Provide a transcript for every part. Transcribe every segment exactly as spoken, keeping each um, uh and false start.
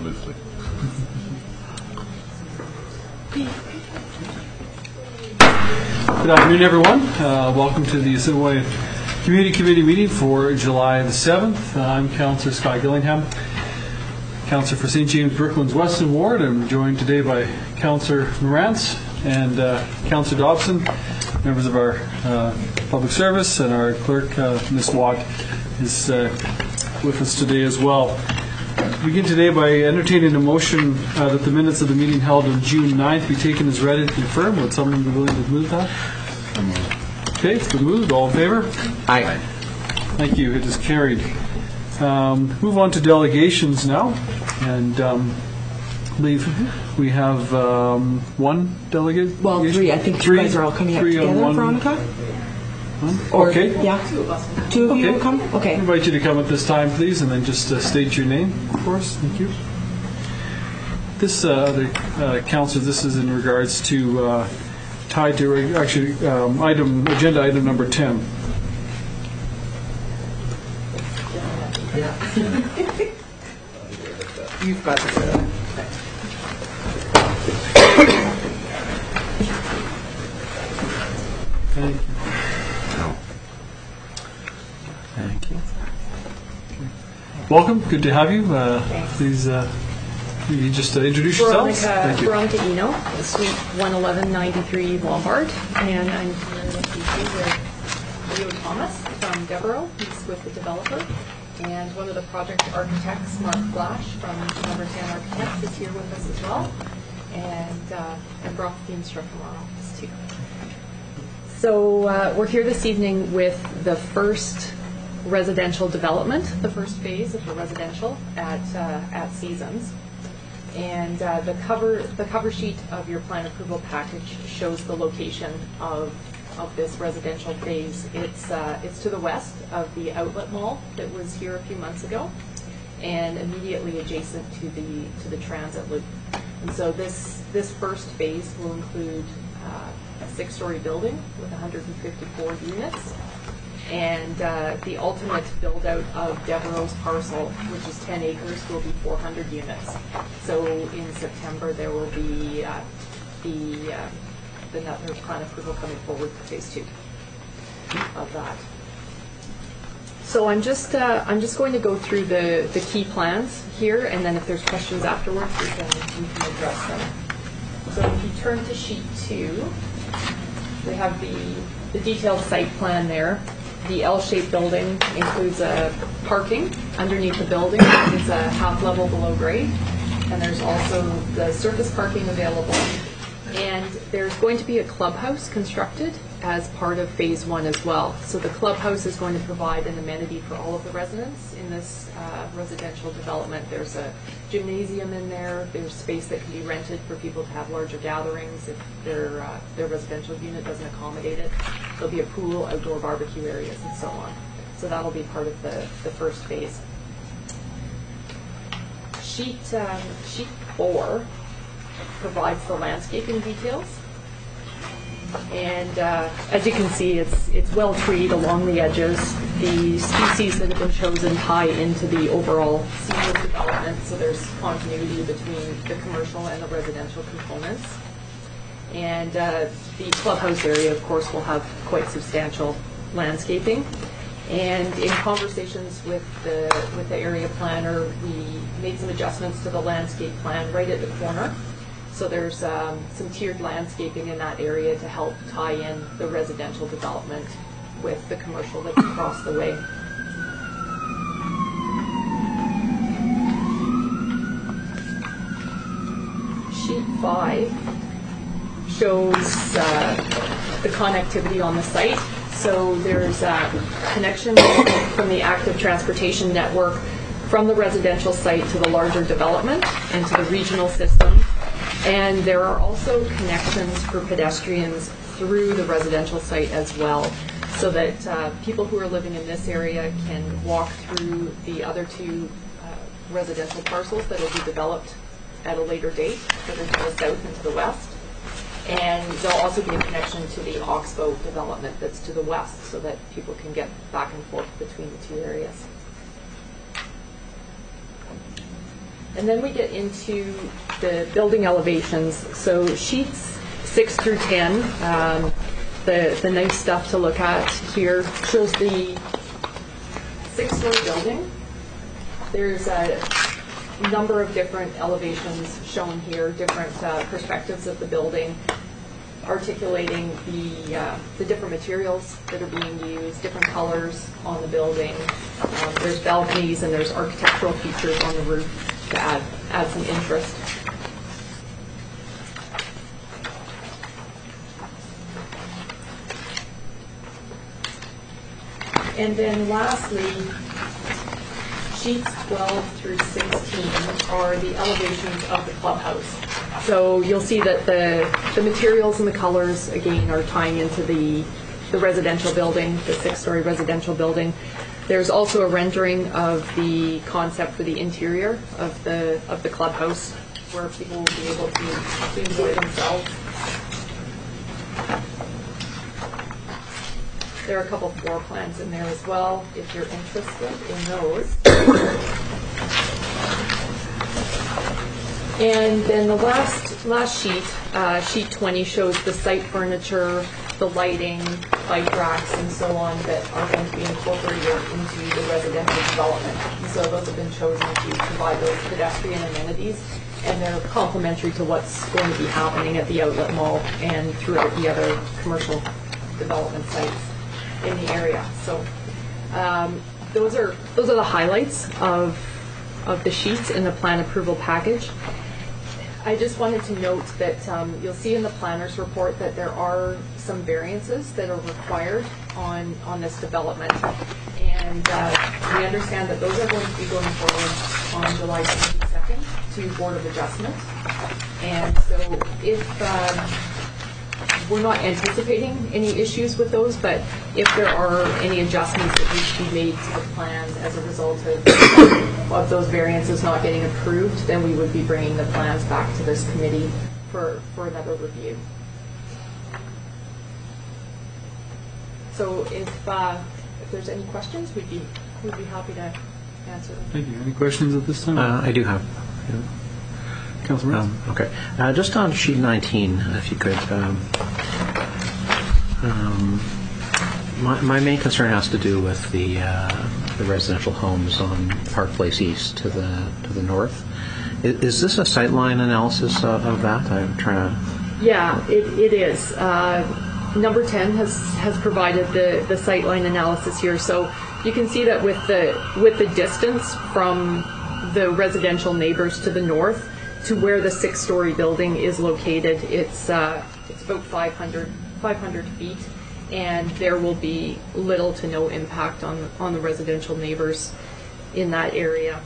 loosely. Good afternoon, everyone. Uh, welcome to the Assiniboia Community Committee meeting for July the seventh. Uh, I'm Councillor Scott Gillingham, Councillor for Saint James Brooklands Weston Ward. I'm joined today by Councillor Morantz and uh, Councillor Dobson, members of our uh, public service, and our clerk, uh, Miz Watt, is uh, with us today as well. We begin today by entertaining a motion uh, that the minutes of the meeting held on June ninth be taken as read and confirmed. Would someone be willing to move that? Okay, it's been moved. All in favor? Aye. Thank you. It is carried. Um, move on to delegations now. And um, I believe we have um, one delegate. Well, three. I think three, you guys are all coming up three together, one. Veronica? Huh? Or, okay. Yeah. Two of you Okay. will come? Okay. I invite you to come at this time, please, and then just uh, state your name, of course. Thank you. This, uh, the uh, council, this is in regards to, uh, tied to, actually, um, item, agenda item number ten. You've got the Thank you. Thank you. Welcome. Good to have you. Uh, please, uh, you just uh, introduce yourselves. Veronica, Thank you. Veronica Eno, Suite one eleven ninety-three Lombard, and I'm here with Leo Thomas from Devereux. He's with the developer, and one of the project architects, Mark Flash from Number ten Architects, is here with us as well, and uh, and Brock Feenstra from our office too. So uh, we're here this evening with the first residential development, the first phase of the residential at uh, at Seasons. And uh, the cover the cover sheet of your plan approval package shows the location of of this residential phase. It's uh, it's to the west of the outlet mall that was here a few months ago, and immediately adjacent to the to the transit loop. And so this this first phase will include uh, a six-story building with one hundred fifty-four units. And uh, the ultimate build-out of Devereux's parcel, which is ten acres, will be four hundred units. So in September, there will be uh, the uh, the another plan approval coming forward for phase two of that. So I'm just uh, I'm just going to go through the the key plans here, and then if there's questions afterwards, we can we can address them. So if you turn to sheet two, we have the the detailed site plan there. The L-shaped building includes a parking underneath the building. It's a half level below grade. And there's also the surface parking available. And there's going to be a clubhouse constructed as part of phase one as well. So the clubhouse is going to provide an amenity for all of the residents in this uh, residential development. There's a gymnasium in there. There's space that can be rented for people to have larger gatherings if their uh, their residential unit doesn't accommodate it. There'll be a pool, outdoor barbecue areas, and so on. So that'll be part of the, the first phase. Sheet, um, sheet four provides the landscaping details. And uh, as you can see, it's it's well treed along the edges. The species that have been chosen tie into the overall senior development, so there's continuity between the commercial and the residential components. And uh, the clubhouse area, of course, will have quite substantial landscaping. And in conversations with the with the area planner, we made some adjustments to the landscape plan right at the corner. So there's um, some tiered landscaping in that area to help tie in the residential development with the commercial that's across the way. Sheet five shows uh, the connectivity on the site. So there's a connection from the active transportation network from the residential site to the larger development and to the regional system. And there are also connections for pedestrians through the residential site as well, so that uh, people who are living in this area can walk through the other two uh, residential parcels that will be developed at a later date, that are to the south and to the west. And there'll also be a connection to the Oxbow development that's to the west, so that people can get back and forth between the two areas. And then we get into the building elevations. So sheets six through ten, um, the, the nice stuff to look at here shows the six-story building. There's a number of different elevations shown here, different uh, perspectives of the building, articulating the uh, the different materials that are being used, different colors on the building. Um, there's balconies and there's architectural features on the roof to add add some interest. And then lastly, sheets twelve through sixteen are the elevations of the clubhouse. So you'll see that the, the materials and the colors, again, are tying into the, the residential building, the six-story residential building. There's also a rendering of the concept for the interior of the, of the clubhouse, where people will be able to, to enjoy themselves. There are a couple floor plans in there as well, if you're interested in those. And then the last last sheet, uh, sheet twenty, shows the site furniture, the lighting, bike racks, and so on that are going to be incorporated into the residential development. And so those have been chosen to provide those pedestrian amenities, and they're complementary to what's going to be happening at the outlet mall and throughout the other commercial development sites in the area. So um, those are those are the highlights of of the sheets in the plan approval package. I just wanted to note that um, you'll see in the planner's report that there are some variances that are required on on this development, and uh, we understand that those are going to be going forward on July twenty-second to Board of Adjustment. And so if um, we're not anticipating any issues with those, but if there are any adjustments that need to be made to the plans as a result of, of those variances not getting approved, then we would be bringing the plans back to this committee for, for another review. So if, uh, if there's any questions, we'd be, we'd be happy to answer them. Thank you. Any questions at this time? Uh, I do have. Yeah. Councilor Mills? Um, okay. Uh, just on sheet nineteen, if you could. Um, um, my, my main concern has to do with the uh, the residential homes on Park Place East to the to the north. Is, is this a sightline analysis of, of that? I'm trying to. Yeah, it, it is. Uh, number ten has has provided the the sightline analysis here, so you can see that with the with the distance from the residential neighbors to the north to where the six-story building is located, it's uh, it's about five hundred feet, and there will be little to no impact on on the residential neighbors in that area.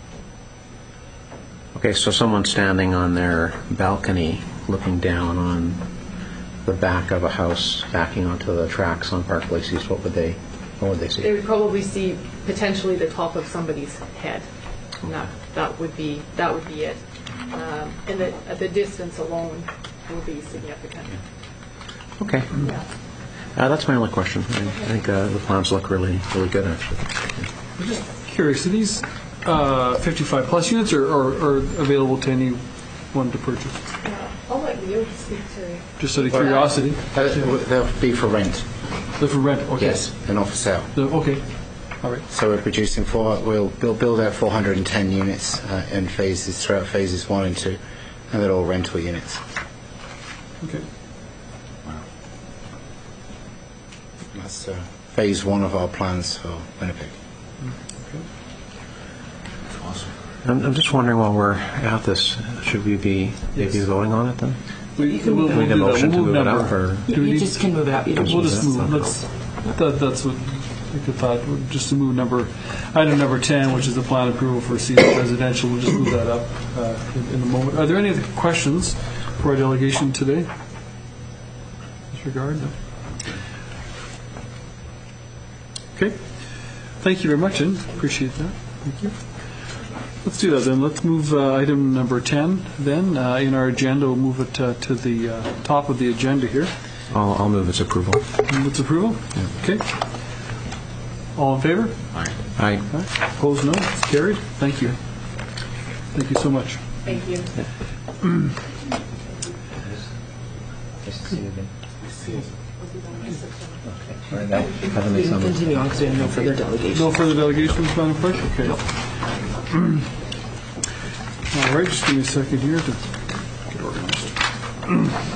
Okay, so someone standing on their balcony looking down on the back of a house backing onto the tracks on Park Place East, what would they what would they see? They would probably see potentially the top of somebody's head. And that that would be that would be it. Um, and the, uh, the distance alone will be significant. Okay. Yeah. Uh, that's my only question. I, I think uh, the plans look really, really good, actually. I'm just curious, are these uh, fifty-five plus units or, or, or available to anyone to purchase? Uh, I'll let Leo speak to. Just out of curiosity. Uh, they'll be for rent. They're for rent, okay. Yes, they're not for sale. The- okay, all right. So we're producing four. We'll build, build out four hundred ten units uh, in phases throughout phases one and two, and they're all rental units. Okay. That's uh, phase one of our plans for Winnipeg. Okay. I'm, I'm just wondering, while we're at this, should we be maybe Yes. voting on it then? We, can we'll, move we'll it. do that. Motion to We'll move it number. up, or- Do we You need- just can move it up. You don't We'll just That's move. not Let's. That, that's what I could thought. Just to move number item number ten, which is the plan approval for seasonal residential. We'll just move that up uh, in, in a moment. Are there any other questions for our delegation today? In this regard, no. Okay. Thank you very much, and appreciate that. Thank you. Let's do that then. Let's move uh, item number ten then uh, in our agenda. We'll move it uh, to the uh, top of the agenda here. I'll, I'll move its approval. Move its approval? Okay. All in favor? Aye. Aye. Opposed, no. It's carried. Thank you. Thank you so much. Thank you. Heavenly Summit. Continue on because we have no further delegation. No further delegations, Madam Clerk? Okay. All right, just give me a second here to get organized.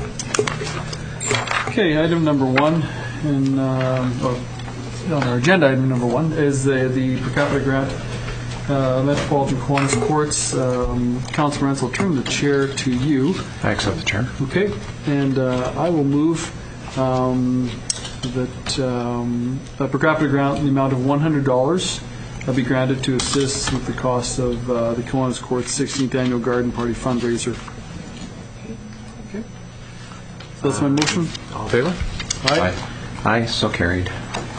Okay, item number one, and um, or on our agenda, item number one is the, the per capita grant, uh, Metropolitan Kiwanis Courts. Um, Councilor Rentz, I'll turn the chair to you. I accept the chair. Okay, and uh, I will move um, that um, a per capita grant in the amount of one hundred dollars uh, be granted to assist with the cost of uh, the Kiwanis Courts sixteenth Annual Garden Party fundraiser. Okay, so that's my motion. All in favor? Aye. Aye, so carried.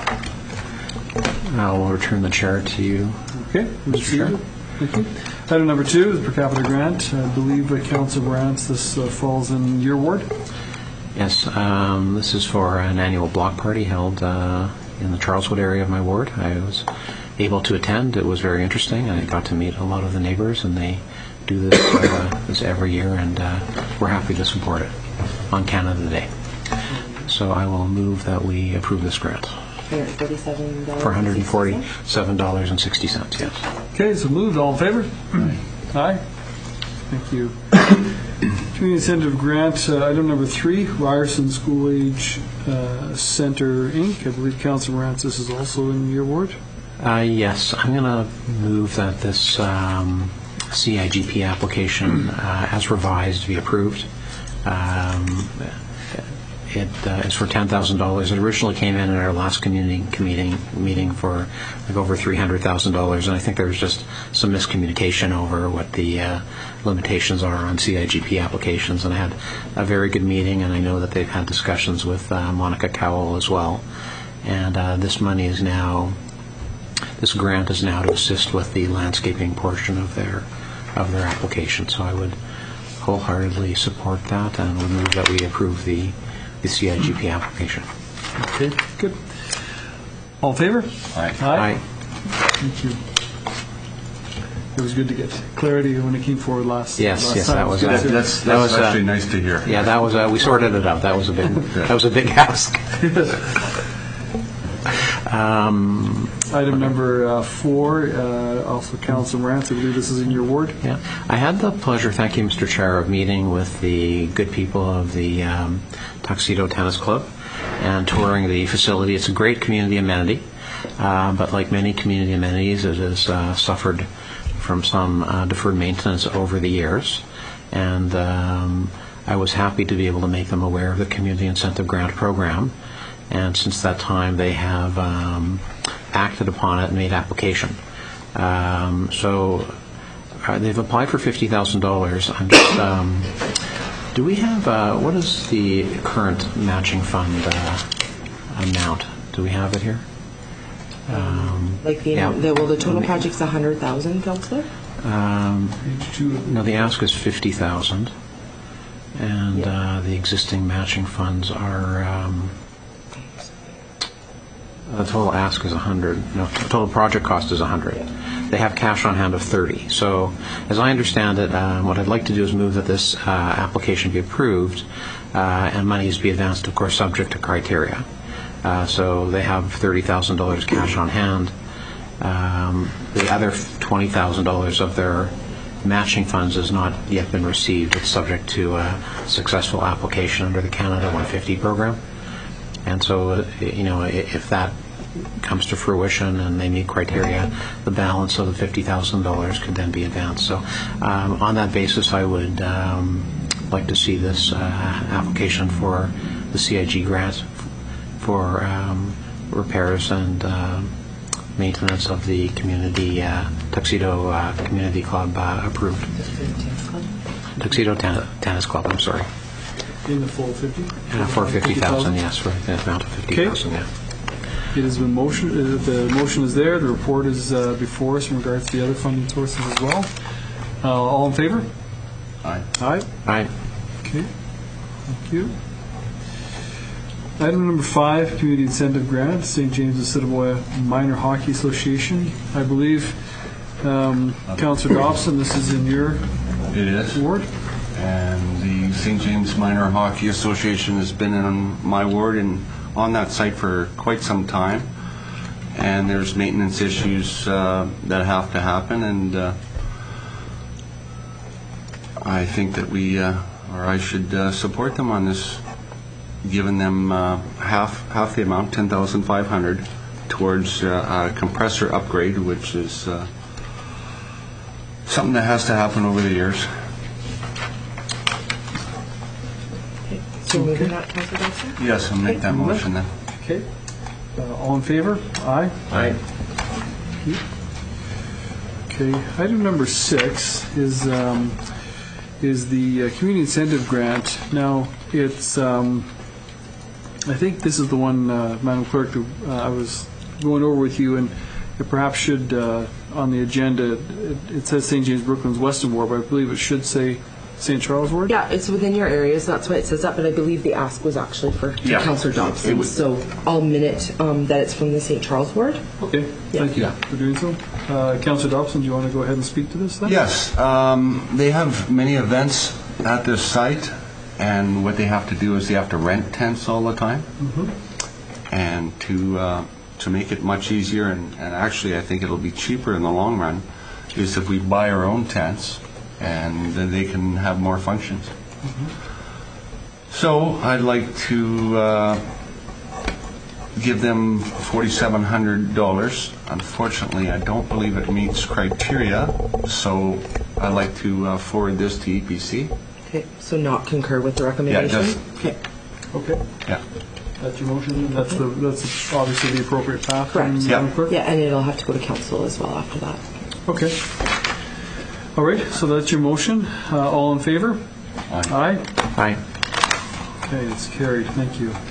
I will return the chair to you. Okay, Mister Chair. Thank you. Item number two is per capita grant. I believe, uh, Councilor Brantz, this uh, falls in your ward. Yes, um, this is for an annual block party held uh, in the Charleswood area of my ward. I was able to attend. It was very interesting. I got to meet a lot of the neighbors, and they do this, uh, this every year, and uh, we're happy to support it on Canada Day. So I will move that we approve this grant one hundred forty-seven dollars. for one hundred forty-seven dollars and sixty cents, yes. Okay, so moved. All in favor? Aye. Thank you. Community Incentive Grant, uh, item number three, Ryerson School Age uh, Center, Incorporated. I believe, Councilor Morantz, this is also in your ward. Uh, yes, I'm going to move that this um, C I G P application, uh, as revised, be approved. Um, it uh, is for ten thousand dollars. It originally came in at our last community meeting, meeting for like over three hundred thousand dollars, and I think there was just some miscommunication over what the uh, limitations are on C I G P applications, and I had a very good meeting, and I know that they've had discussions with uh, Monica Cowell as well, and uh, this money is now, this grant is now to assist with the landscaping portion of their of their application, so I would wholeheartedly support that and would move that we approve the the C I G P application. Okay, good. All in favor? Aye. Aye. Thank you. It was good to get clarity when it came forward last. Yes, last yes, time. that was Good uh, to- That's, that was that's uh, actually nice to hear. yeah, that was uh, we sorted it out. That was a big that was a big ask. um, Item number uh, four, uh, also Councilor Morantz, I believe this is in your ward. Yeah, I had the pleasure, thank you, Mister Chair, of meeting with the good people of the um, Tuxedo Tennis Club and touring the facility. It's a great community amenity, uh, but like many community amenities, it has uh, suffered from some uh, deferred maintenance over the years. And um, I was happy to be able to make them aware of the Community Incentive Grant Program. And since that time, they have um, acted upon it and made application. Um, so uh, they've applied for fifty thousand dollars. I'm just, um, do we have, uh, what is the current matching fund uh, amount? Do we have it here? Um, Like the, yeah. the well, the total project's a hundred thousand, Councillor. Um, Page two. no, the ask is fifty thousand, and uh, the existing matching funds are. Um, The total ask is one hundred. No, the total project cost is one hundred. They have cash on hand of thirty. So, as I understand it, um, what I'd like to do is move that this uh, application be approved uh, and monies be advanced, of course, subject to criteria. Uh, so they have thirty thousand dollars cash on hand. Um, the other twenty thousand dollars of their matching funds has not yet been received. It's subject to a successful application under the Canada one fifty program. And so, you know, if that comes to fruition and they meet criteria, the balance of the fifty thousand dollars could then be advanced. So um, on that basis, I would um, like to see this uh, application for the C I G grant for um, repairs and uh, maintenance of the community, uh, Tuxedo uh, Community Club uh, approved. Tuxedo Ten- Tennis Club, I'm sorry. In the full fifty? Uh, for fifty thousand, yes, for the amount of fifty thousand, yeah. It has been motion, uh, the motion is there, the report is uh, before us in regards to the other funding sources as well. Uh, All in favor? Aye. Aye. Aye. Okay, thank you. Item number five, Community Incentive Grant, Saint James Assiniboia Minor Hockey Association. I believe Um, Councillor Dobson, this is in your It is. ward? And the Saint James Minor Hockey Association has been in my ward and on that site for quite some time. And there's maintenance issues uh, that have to happen, and uh, I think that we, uh, or I should uh, support them on this, giving them uh, half half the amount, ten thousand five hundred, towards uh, a compressor upgrade, which is uh, something that has to happen over the years. Okay. So moving that, Councillor Dobson? Yes, I'll make that motion then. Okay. Uh, All in favor? Aye. Aye. Okay, item number six is um, is the uh, community incentive grant. Now, it's, um, I think this is the one, uh, Madam Clerk, that uh, I was going over with you, and it perhaps should, uh, on the agenda, it, it says Saint James Brooklyn's Weston Ward, but I believe it should say Saint Charles Ward? Yeah, it's within your areas, that's why it says that, but I believe the ask was actually for Yeah. Councillor It Dobson. was- So I'll minute um, that it's from the Saint Charles ward. Okay, thank you Yeah. for doing so. Uh, Councillor Dobson, do you want to go ahead and speak to this then? Yes, um, they have many events at this site, and what they have to do is they have to rent tents all the time. And to uh, to make it much easier, and, and actually I think it'll be cheaper in the long run, is if we buy our own tents, and then they can have more functions. So I'd like to uh, give them forty-seven hundred dollars. Unfortunately, I don't believe it meets criteria, so I'd like to uh, forward this to E P C. Okay, so not concur with the recommendation? does. Okay, Okay, Yeah. that's your motion, that's the, that's obviously the appropriate path. Correct. Madam Yeah. Clerk? yeah, and it'll have to go to council as well after that. Okay. All right, so that's your motion. Uh, All in favor? Aye. Aye? Aye. Okay, it's carried. Thank you.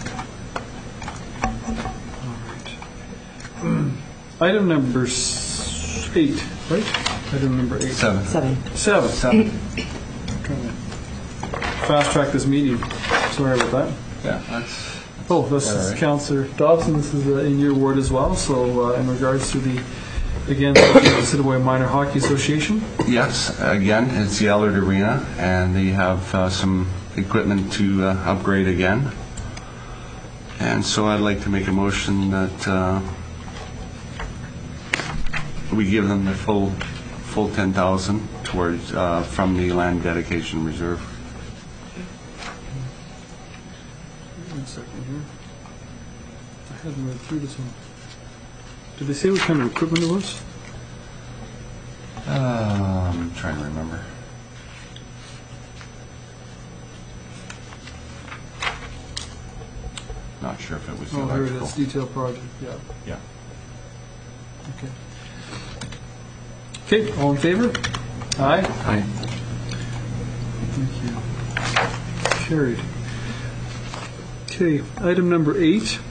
All right. Item number s- eight, right? Item number eight. Seven. Seven. Seven. Seven. Trying to fast track this meeting. Sorry about that. Yeah, that's... Oh, this All is right. Councillor Dobson. This is uh, in your ward as well. So uh, in regards to the, again, the Assiniboia Minor Hockey Association. Yes, again, it's the Allard Arena, and they have uh, some equipment to uh, upgrade again. And so I'd like to make a motion that uh, we give them the full, full ten thousand towards, uh, from the land dedication reserve. One second here. I hadn't read through this one. Did they say what kind of equipment it was? Uh, I'm trying to remember. Not sure if it was the Oh, here it electrical. is, detail project, yeah. Yeah. Okay. Okay, all in favor? Aye? Aye. Thank you. Carried. Okay, item number eight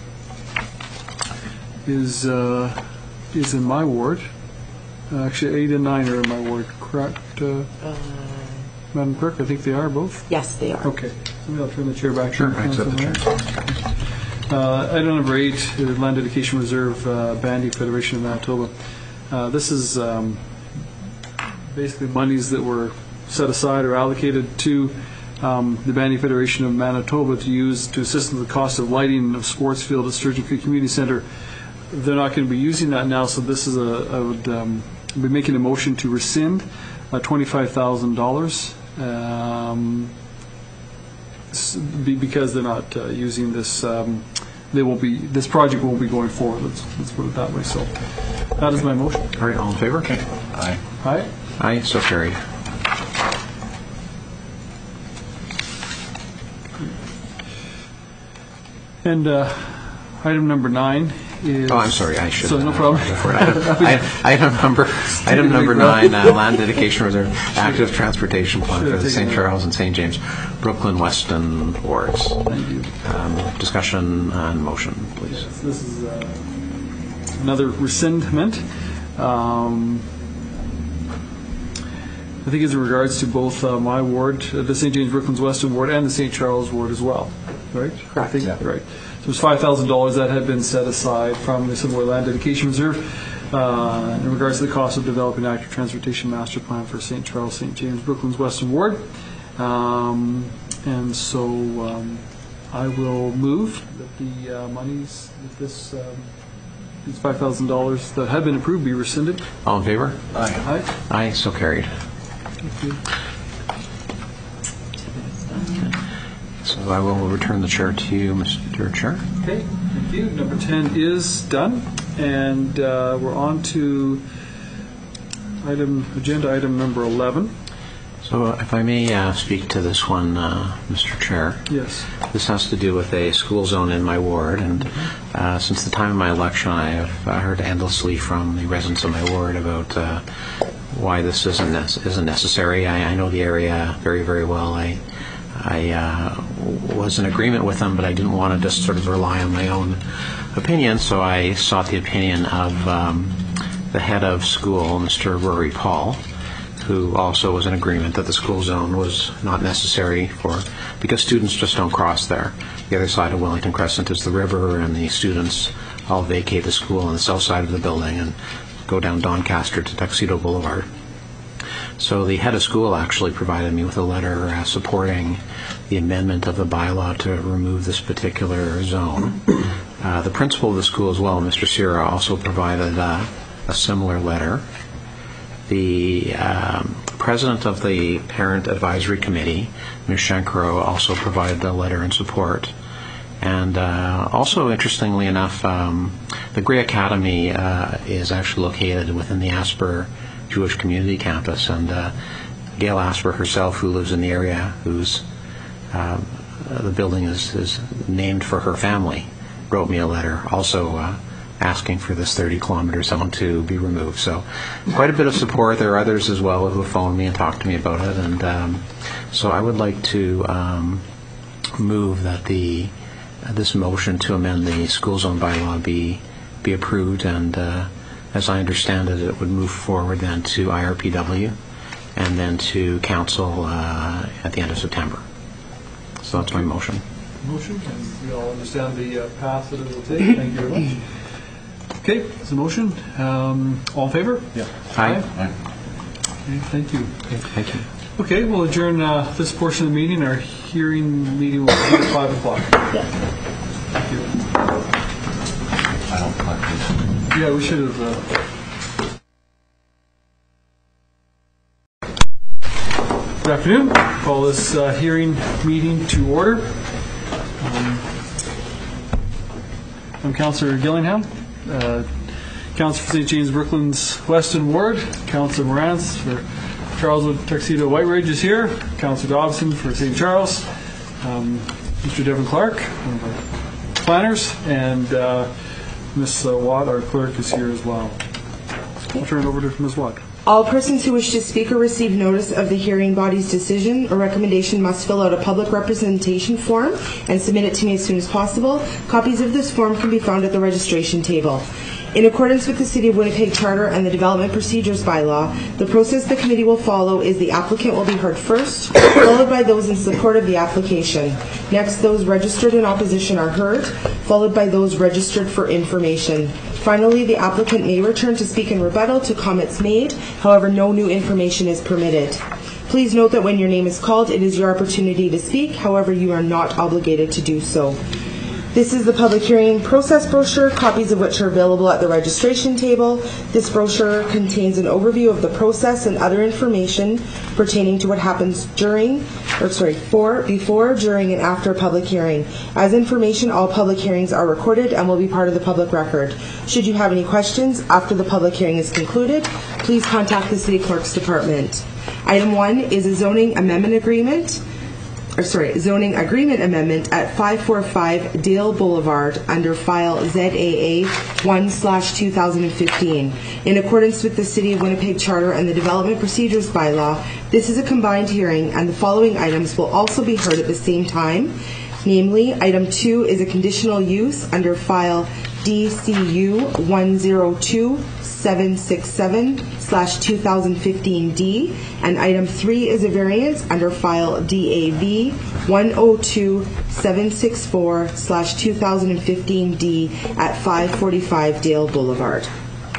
is, uh, is in my ward. Uh, Actually, eight and nine are in my ward, correct, uh, Madam Clerk? I think they are both? Yes, they are. Okay, so maybe I'll turn the chair back. to Sure, you, I accept the Councilor chair. Mayor. Uh, Item number eight, uh, Land Dedication Reserve, uh, Bandy Federation of Manitoba. Uh, This is um, basically monies that were set aside or allocated to um, the Bandy Federation of Manitoba to use to assist in the cost of lighting of sports field at Sturgeon Creek Community Centre. They're not going to be using that now, so this is a, I would um, be making a motion to rescind uh, twenty-five thousand dollars. Um, s- be- because they're not uh, using this, um, they won't be, this project won't be going forward, let's, let's put it that way. So that is my motion. All right, all in favor? Aye. Aye? Aye, so carried. And uh, item number nine is... Oh, I'm sorry, I should. So, no problem. Item item number, item number nine, uh, Land Dedication Reserve, Active Transportation Plan Should for have the taken Saint that. Charles and Saint James, Brooklyn, Weston wards. Thank you. Um, Discussion and motion, please. Yes, this is uh, another rescindment. Um, I think it's in regards to both uh, my ward, uh, the Saint James Brooklyn's Weston ward, and the Saint Charles ward as well, right? I Correct. think, Yeah. right. So it's five thousand dollars that had been set aside from the Assiniboia Land Dedication Reserve uh, in regards to the cost of developing an active transportation master plan for Saint Charles, Saint James, Brooklands Western Ward. Um, and so um, I will move that the uh, monies, that this, um, these five thousand dollars that have been approved be rescinded. All in favor? Aye. Aye, so carried. Thank you. So I will return the chair to you, Mister Chair. Okay, thank you. Number ten is done, and uh, we're on to item agenda item number eleven. So if I may uh, speak to this one, uh, Mister Chair. Yes. This has to do with a school zone in my ward, and uh, since the time of my election, I have uh, heard endlessly from the residents of my ward about uh, why this isn't nec- isn't necessary. I, I know the area very, very well. I I uh, was in agreement with them, but I didn't want to just sort of rely on my own opinion, so I sought the opinion of um, the head of school, Mister Rory Paul, who also was in agreement that the school zone was not necessary for, because students just don't cross there. The other side of Wellington Crescent is the river, and the students all vacate the school on the south side of the building and go down Doncaster to Tuxedo Boulevard. So the head of school actually provided me with a letter uh, supporting the amendment of the bylaw to remove this particular zone. Uh, the principal of the school as well, Mister Sierra, also provided uh, a similar letter. The um, president of the Parent Advisory Committee, Miz Shankro, also provided a letter in support. And uh, also, interestingly enough, um, the Grey Academy uh, is actually located within the Asper Jewish Community Campus, and uh, Gail Asper herself, who lives in the area, whose uh, the building is, is named for her family, wrote me a letter also uh, asking for this thirty kilometer zone to be removed. So quite a bit of support. There are others as well who phoned me and talked to me about it, and um, so I would like to um, move that the uh, this motion to amend the school zone bylaw be be approved, and uh, as I understand it, it would move forward then to I R P W and then to council uh, at the end of September. So that's my motion. Motion, and we all understand the uh, path that it will take. Thank you very much. Okay, it's a motion. Um, all in favor? Yeah. Aye. Okay, thank you. Okay, thank you. Okay, we'll adjourn uh, this portion of the meeting. Our hearing meeting will be at five o'clock. Thank you. I don't collect these. Yeah, we should have. Uh, Good afternoon. Call this uh, hearing meeting to order. Um, I'm Councillor Gillingham, uh, Councillor for Saint James Brooklands Weston Ward. Councillor Morantz for Charleswood Tuxedo White Ridge is here. Councillor Dobson for Saint Charles. Um, Mister Devin Clark, one of our planners, and uh, Miz Watt, our clerk, is here as well. I'll turn it over to Miz Watt. All persons who wish to speak or receive notice of the hearing body's decision or recommendation must fill out a public representation form and submit it to me as soon as possible. Copies of this form can be found at the registration table. In accordance with the City of Winnipeg Charter and the Development Procedures Bylaw, the process the committee will follow is the applicant will be heard first, followed by those in support of the application. Next, those registered in opposition are heard, followed by those registered for information. Finally, the applicant may return to speak in rebuttal to comments made. However, no new information is permitted. Please note that when your name is called, it is your opportunity to speak. However, you are not obligated to do so. This is the public hearing process brochure, copies of which are available at the registration table. This brochure contains an overview of the process and other information pertaining to what happens during, or sorry, for, before, during, and after a public hearing. As information, all public hearings are recorded and will be part of the public record. Should you have any questions after the public hearing is concluded, please contact the City Clerk's Department. Item one is a zoning amendment agreement. Or sorry, zoning agreement amendment at five forty-five Dale Boulevard under file Z A A one slash two thousand fifteen. In accordance with the City of Winnipeg Charter and the Development Procedures Bylaw, this is a combined hearing and the following items will also be heard at the same time. Namely, item two is a conditional use under file D C U one zero two seven six seven slash two thousand fifteen D, and item three is a variance under file D A V one zero two seven six four slash two thousand fifteen D at five forty-five Dale Boulevard.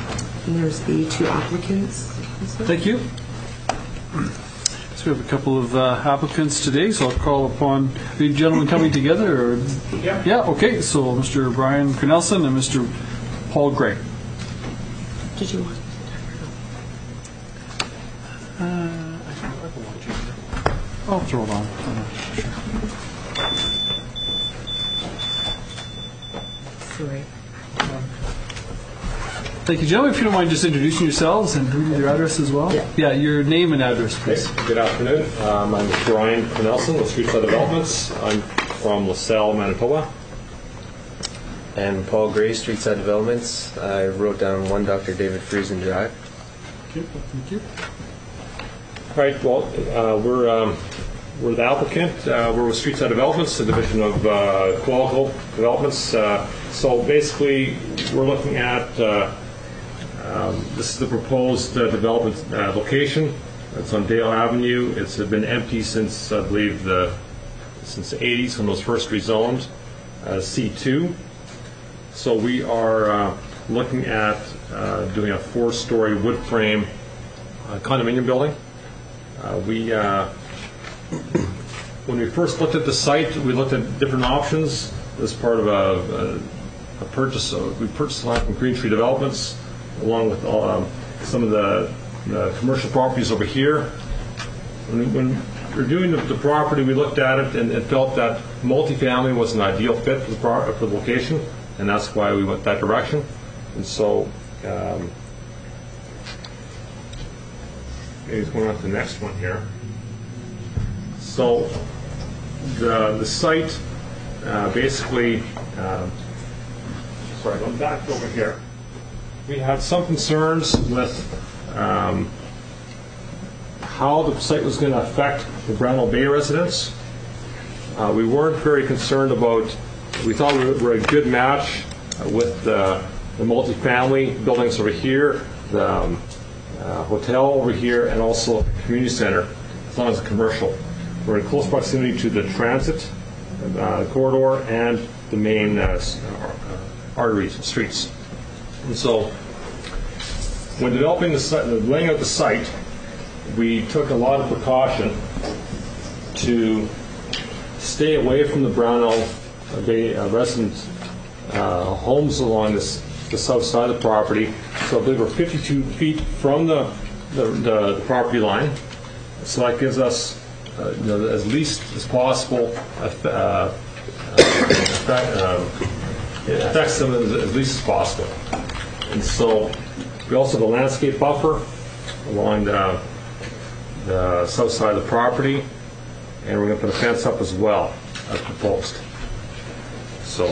And there's the two applicants. Thank you. So we have a couple of uh, applicants today, so I'll call upon the gentlemen coming together. Or, Yeah. yeah, okay. So Mister Brian Cornelson and Mister Paul Gray. Did you want? I'll throw it on. Sorry. Thank you, gentlemen. If you don't mind just introducing yourselves and your address as well. Yeah. Yeah, your name and address, please. Good afternoon. Um, I'm Brian Cornelson with Streetside Developments. I'm from LaSalle, Manitoba. And Paul Gray, Streetside Developments. I wrote down one Doctor David Friesen Drive. Okay, thank you. Right. Well, uh, we're um, we're the applicant. Uh, we're with Streetside Developments, a division of uh, Qualico Developments. Uh, so basically, we're looking at uh, um, this is the proposed uh, development uh, location. It's on Dale Avenue. It's been empty since I believe the since the eighties when it was first rezoned uh, C two. So we are uh, looking at uh, doing a four-story wood frame uh, condominium building. Uh, we, uh, when we first looked at the site, we looked at different options as part of a, a, a purchase. Uh, we purchased land from Green Tree Developments, along with all, um, some of the, the commercial properties over here. When, when we were doing the, the property, we looked at it and, and felt that multifamily was an ideal fit for the, pro- for the location, and that's why we went that direction. And so. Um, Maybe going on to the next one here. So the the site uh, basically, um, sorry, going back over here. We had some concerns with um, how the site was going to affect the Brownell Bay residents. Uh, we weren't very concerned about. We thought we were a good match with the, the multifamily buildings over here. The, um, Uh, hotel over here, and also community center, as long as it's commercial. We're in close proximity to the transit uh, corridor and the main uh, arteries and streets. And so, when developing the site, laying out the site, we took a lot of precaution to stay away from the Brownell Bay uh, resident uh, homes along this the south side of the property. So I believe we're fifty-two feet from the, the, the, the property line. So that gives us uh, you know, as least as possible, uh, uh, effect, uh, it affects them as, as least as possible. And so we also have a landscape buffer along the, the south side of the property, and we're going to put a fence up as well as proposed. So.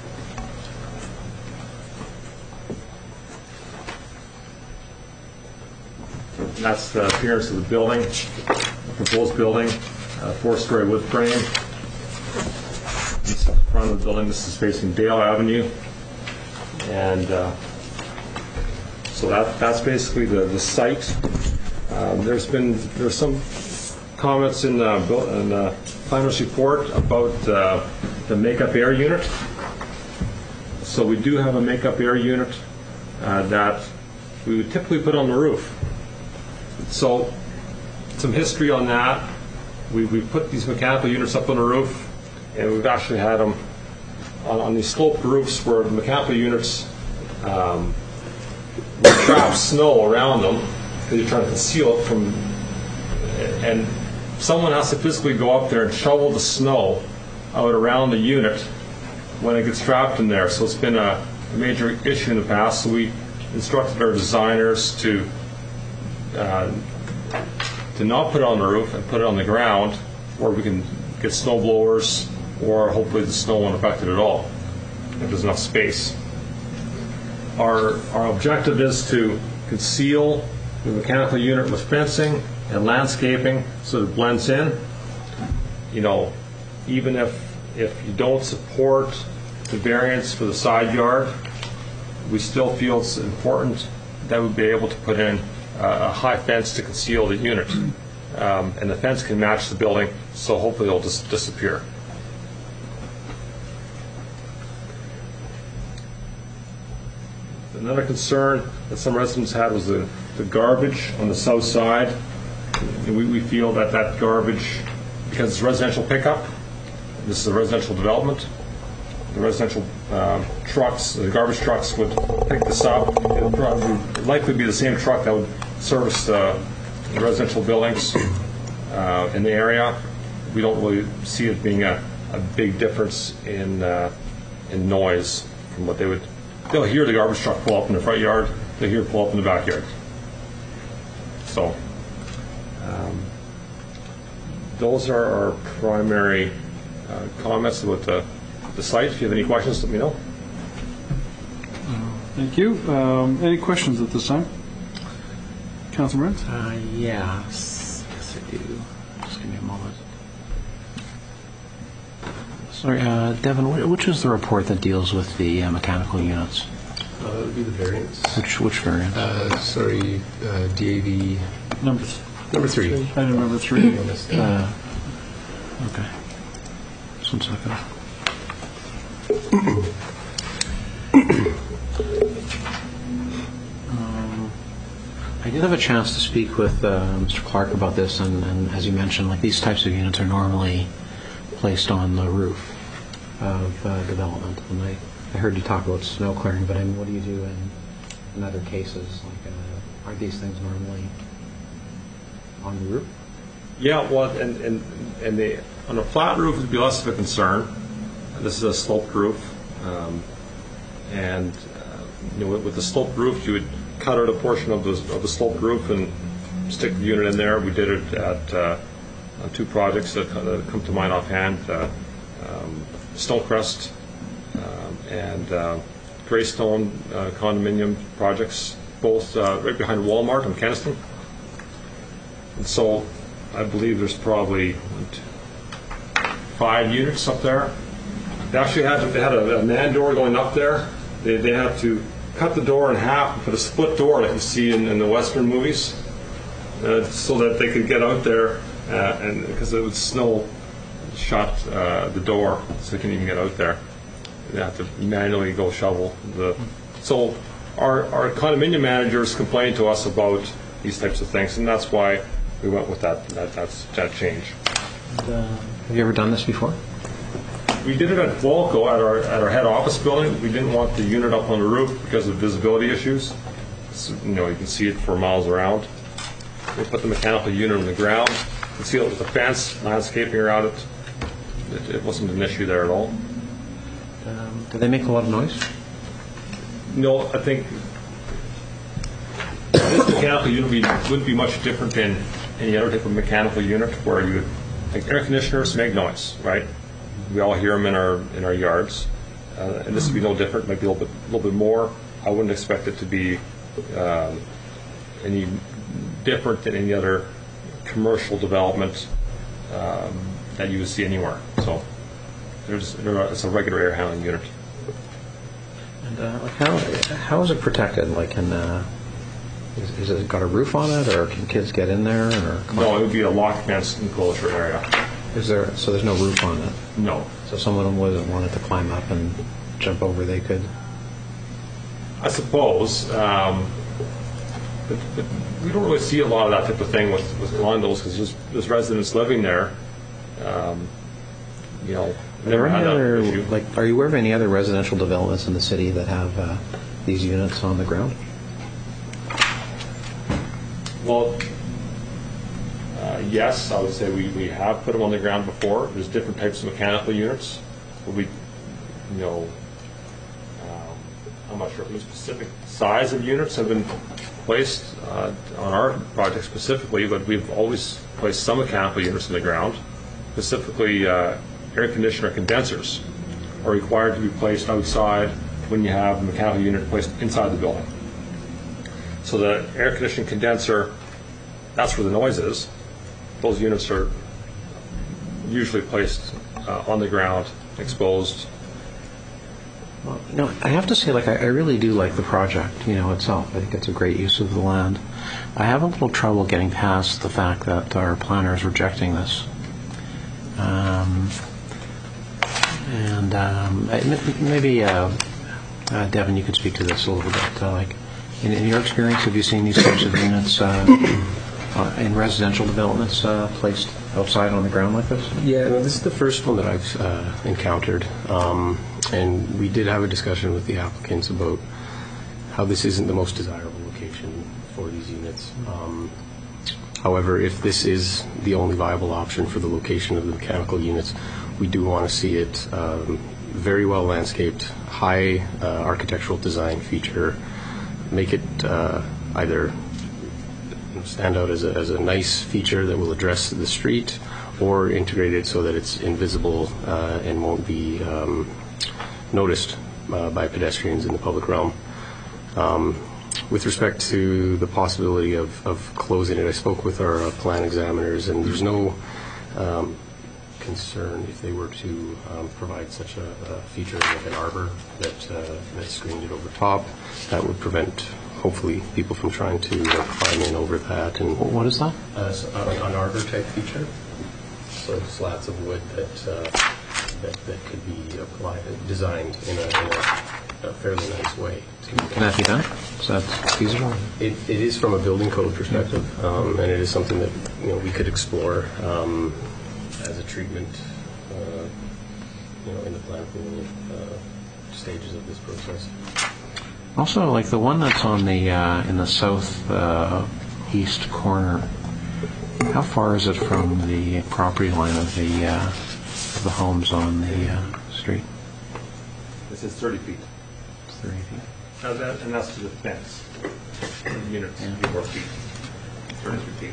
That's the appearance of the building, the proposed building, a four-story wood frame. This is the front of the building. This is facing Dale Avenue, and uh, so that that's basically the the site. Um, there's been there's some comments in the in the planner's report about uh, the makeup air unit. So we do have a makeup air unit uh, that we would typically put on the roof. So, some history on that. We, we've put these mechanical units up on the roof, and we've actually had them on, on these sloped roofs where the mechanical units um, trap snow around them because you're trying to conceal it from, and someone has to physically go up there and shovel the snow out around the unit when it gets trapped in there. So it's been a, a major issue in the past. So we instructed our designers to Uh, to not put it on the roof and put it on the ground, where we can get snow blowers, or hopefully the snow won't affect it at all if there's enough space. Our our objective is to conceal the mechanical unit with fencing and landscaping so that it blends in. You know, even if if you don't support the variance for the side yard, we still feel it's important that we be able to put in a high fence to conceal the unit. Um, and the fence can match the building, so hopefully it'll just disappear. The Another concern that some residents had was the, the garbage on the south side. And we, we feel that that garbage, because it's residential pickup, this is a residential development, the residential um, trucks, the garbage trucks would pick this up. It would probably likely be the same truck that would service uh, the residential buildings uh, in the area. We don't really see it being a, a big difference in uh, in noise from what they would. They'll hear the garbage truck pull up in the front yard. They'll hear it pull up in the backyard. So um, those are our primary uh, comments about the, the site. If you have any questions, let me know. Thank you. Um, any questions at this time? Councilor Burns? Uh, yes, yes I do. Just give me a moment. Sorry, uh, Devin, wh- which is the report that deals with the uh, mechanical units? Uh, that would be the variance. Which which variant? Uh, sorry, uh, D A V Number th- number three. Item number three. Uh, okay. Just one second. um, I did have a chance to speak with uh, Mister Clark about this, and, and as you mentioned, like these types of units are normally placed on the roof of uh, development. And I, I heard you talk about snow clearing, but I mean, what do you do in, in other cases? Like, uh, are these things normally on the roof? Yeah, well, and and and the on a flat roof would be less of a concern. This is a sloped roof, um, and uh, you know, with, with the sloped roof, you would cut out a portion of the of the sloped roof and stick the unit in there. We did it at uh, on two projects that, that come to mind offhand: uh, um, Stonecrest um, and uh, Greystone uh, condominium projects, both uh, right behind Walmart in Keniston. And so I believe there's probably five units up there. They actually had they had a, a man door going up there. They they had to cut the door in half and put a split door like you see in, in the Western movies, uh, so that they could get out there, uh, and because it would snow shut uh, the door, so they couldn't even get out there. They have to manually go shovel the. So our our condominium managers complained to us about these types of things, and that's why we went with that that that's, that change. And, uh, have you ever done this before? We did it at Volco at our at our head office building. We didn't want the unit up on the roof because of visibility issues. So, you know, you can see it for miles around. We put the mechanical unit on the ground, concealed it with a fence, landscaping around it. It, it wasn't an issue there at all. Um, do they make a lot of noise? No, I think this mechanical unit would be, wouldn't be much different than any other type of mechanical unit where you would, like air conditioners make noise, right? We all hear them in our in our yards, uh, and this would be no different. Might be a little bit a little bit more. I wouldn't expect it to be um, any different than any other commercial development um, that you would see anywhere. So there's there are, it's a regular air handling unit. And uh, like how how is it protected? Like, in uh, is, is it got a roof on it, or can kids get in there? Or No, it would be a locked fence enclosure area. Is there so there's no roof on it? No. So someone wasn't wanted to climb up and jump over, they could. I suppose, um, but, but we don't really see a lot of that type of thing with, with condos because there's, there's residents living there. Um, you know, Are there never any had that other, issue. like, are you aware of any other residential developments in the city that have uh, these units on the ground? Well, uh, yes, I would say we, we have put them on the ground before. There's different types of mechanical units. But we, you know, um, I'm not sure if any specific size of units have been placed uh, on our project specifically, but we've always placed some mechanical units in the ground. Specifically, uh, air conditioner condensers are required to be placed outside when you have a mechanical unit placed inside the building. So the air conditioning condenser, that's where the noise is. Those units are usually placed uh, on the ground, exposed. Well, you know, I have to say, like, I, I really do like the project, you know, itself. I think it's a great use of the land. I have a little trouble getting past the fact that our planner is rejecting this. Um, and um, I- maybe uh, Uh, Devin, you can speak to this a little bit. Uh, like, in, in your experience, have you seen these types of units uh, uh, in residential developments uh, placed outside on the ground like this? Yeah, no, this is the first one that I've uh, encountered. Um, and we did have a discussion with the applicants about how this isn't the most desirable location for these units. Um, however, if this is the only viable option for the location of the mechanical units, we do want to see it um, very well landscaped, high uh, architectural design feature, make it uh, either stand out as a, as a nice feature that will address the street, or integrated so that it's invisible uh, and won't be um, noticed uh, by pedestrians in the public realm. Um, with respect to the possibility of, of closing it, I spoke with our uh, plan examiners, and there's no um, concern if they were to um, provide such a, a feature like an arbor that, uh, that screened it over top. That would prevent, hopefully, people from trying to uh, climb in over that. And What is that? uh, so, uh, an arbor type feature, so slats of wood that uh, that, that could be applied, designed in a, in a, a fairly nice way. To, Can that be done? Is that feasible? It, it is from a building code perspective, um, and it is something that, you know, we could explore um, as a treatment, uh, you know, in the plan approval uh, stages of this process. Also, like the one that's on the uh, in the south uh, east corner, how far is it from the property line of the uh, of the homes on the uh, street? This is thirty feet. thirty feet. Now that, and that's to the fence. Units, Yeah. four feet, thirty-three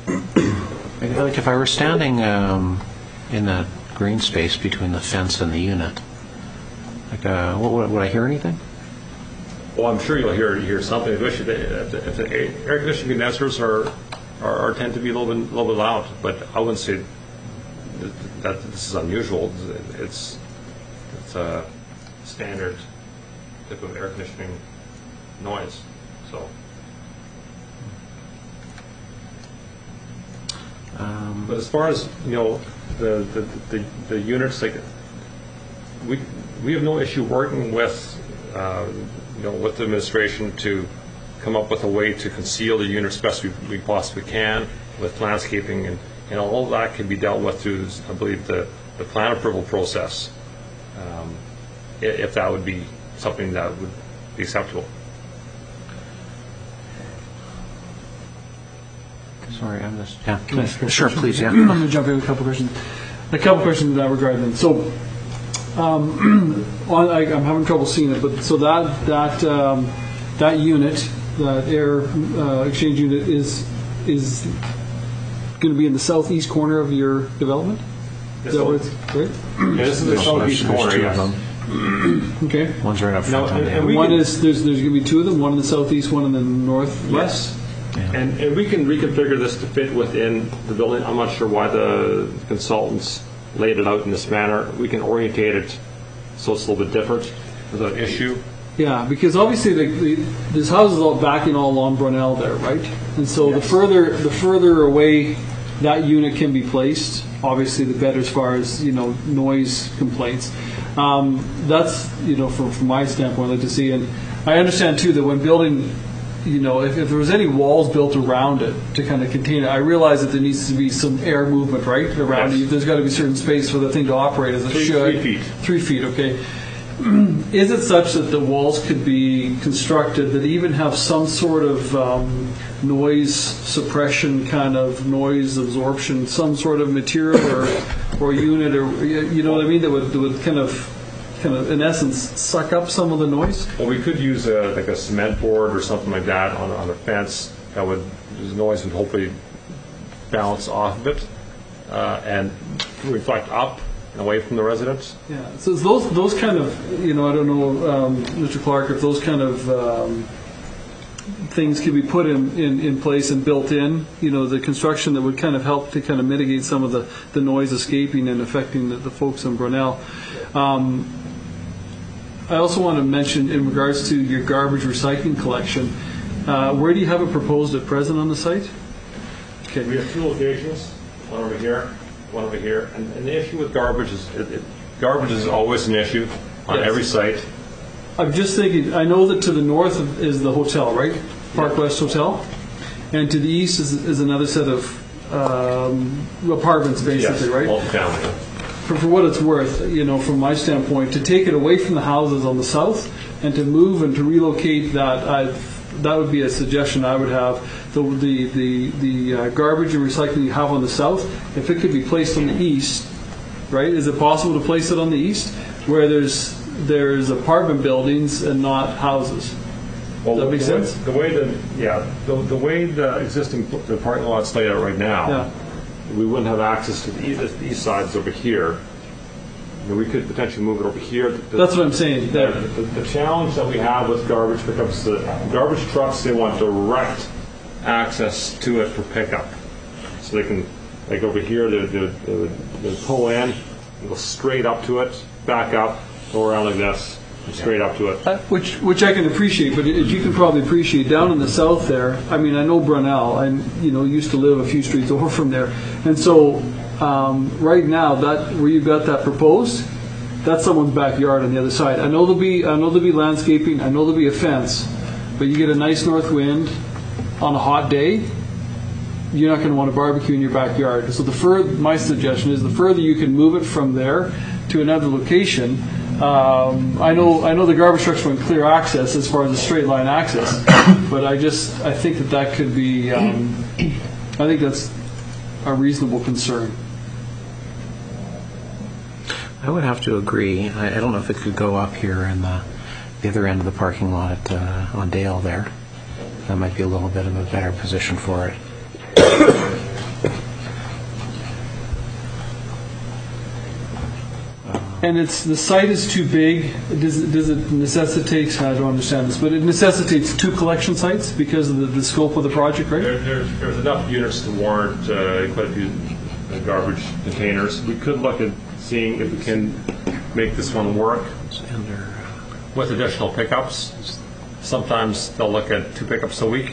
feet. Like like if I were standing um, in that green space between the fence and the unit, like uh, what, would, would I hear anything? Well, I'm sure you'll hear hear something. If the, if the air conditioning condensers are, are are tend to be a little bit a little bit loud, but I wouldn't say that, that this is unusual. It's it's a standard type of air conditioning noise. So, Um, but as far as you know, the the, the, the units, like we we have no issue working with. Uh, you know, with the administration to come up with a way to conceal the units best we, we possibly can with landscaping, and, and all of that can be dealt with through, I believe, the, the plan approval process, um, i- if that would be something that would be acceptable. sorry, I'm just yeah. Can I ask a Sure, question? please. Yeah. I'm going to jump in with a couple questions. A couple questions in that regard then. So, um, on, I, I'm having trouble seeing it, but so that that um, that unit, that air uh, exchange unit, is is going to be in the southeast corner of your development. Is that where it's right? Yeah, this is the southeast There's corner, two yes. of them. Okay. One's right up No, front. and- and we One can- is there's there's going to be two of them. One in the southeast, one in the northwest. And, and we can reconfigure this to fit within the building. I'm not sure why the consultants laid it out in this manner. We can orientate it so it's a little bit different without issue. Yeah, because obviously the, the, this house is all backing all along Brunel there, right? And so the further the further away that unit can be placed, obviously the better as far as you know noise complaints. Um, that's you know from from my standpoint, I'd like to see, and I understand too that when building, you know, if, if there was any walls built around it to kind of contain it, I realize that there needs to be some air movement, right, around Yes. it. There's got to be certain space for the thing to operate as it Three- should. three feet. Three feet, okay. Is it such that the walls could be constructed that even have some sort of um, noise suppression, kind of noise absorption, some sort of material or or unit, or you know what I mean, that would that would kind of kind of in essence suck up some of the noise? Well, we could use a, like a cement board or something like that on, on a fence that would, the noise would hopefully bounce off of it uh, and reflect up and away from the residents. Yeah, so it's those those kind of, you know, I don't know, um, Mister Clark, if those kind of um, things could be put in, in, in place and built in, you know, the construction that would kind of help to kind of mitigate some of the, the noise escaping and affecting the, the folks in Brunel. Um, I also want to mention in regards to your garbage recycling collection, uh, where do you have it proposed at present on the site? We Okay. have two locations, one over here, one over here, and, and the issue with garbage is, it, it, garbage is always an issue on Yes. every site. I'm just thinking, I know that to the north of- is the hotel, right? Park West Hotel? And to the east is, is another set of um, apartments, basically, Yes, right? multifamily. For, for what it's worth, you know, from my standpoint, to take it away from the houses on the south and to move and to relocate that, I, that would be a suggestion I would have. The the the, the uh, garbage and recycling you have on the south, if it could be placed on the east, right? Is it possible to place it on the east where there's there's apartment buildings and not houses? Well, Does that make the way- sense? The way the, yeah, the, the way the existing, the parking lot's laid out right now, Yeah. we wouldn't have access to the east, the east side's over here. You know, we could potentially move it over here. The- That's what I'm saying. The, That, the, the challenge that we have with garbage pickups, the garbage trucks, they want direct access to it for pickup. So they can, like over here, they, they, they would they would pull in, go straight up to it, back up, go around like this, and straight up to it. Uh, Which, which I can appreciate, but as you can probably appreciate, down in the south there, I mean, I know Brunel, I, you know, used to live a few streets over from there, and so, um, right now, that, where you've got that proposed, that's someone's backyard on the other side. I know there'll be, I know there'll be landscaping, I know there'll be a fence, but you get a nice north wind on a hot day, you're not gonna want to barbecue in your backyard. So the fur, my suggestion is, the further you can move it from there to another location, Um, I know I know the garbage trucks want clear access as far as the straight line access, but I just I think that that could be um, I think that's a reasonable concern. I would have to agree. I, I don't know if it could go up here in the, the other end of the parking lot at, uh, on Dale there. That might be a little bit of a better position for it. And it's the site is too big. Does it, does it necessitate? I don't understand this, but it necessitates two collection sites because of the, the scope of the project, right? There, there's, there's enough units to warrant uh, quite a few uh, garbage containers. We could look at seeing if we can make this one work It's under, with additional pickups. Sometimes they'll look at two pickups a week.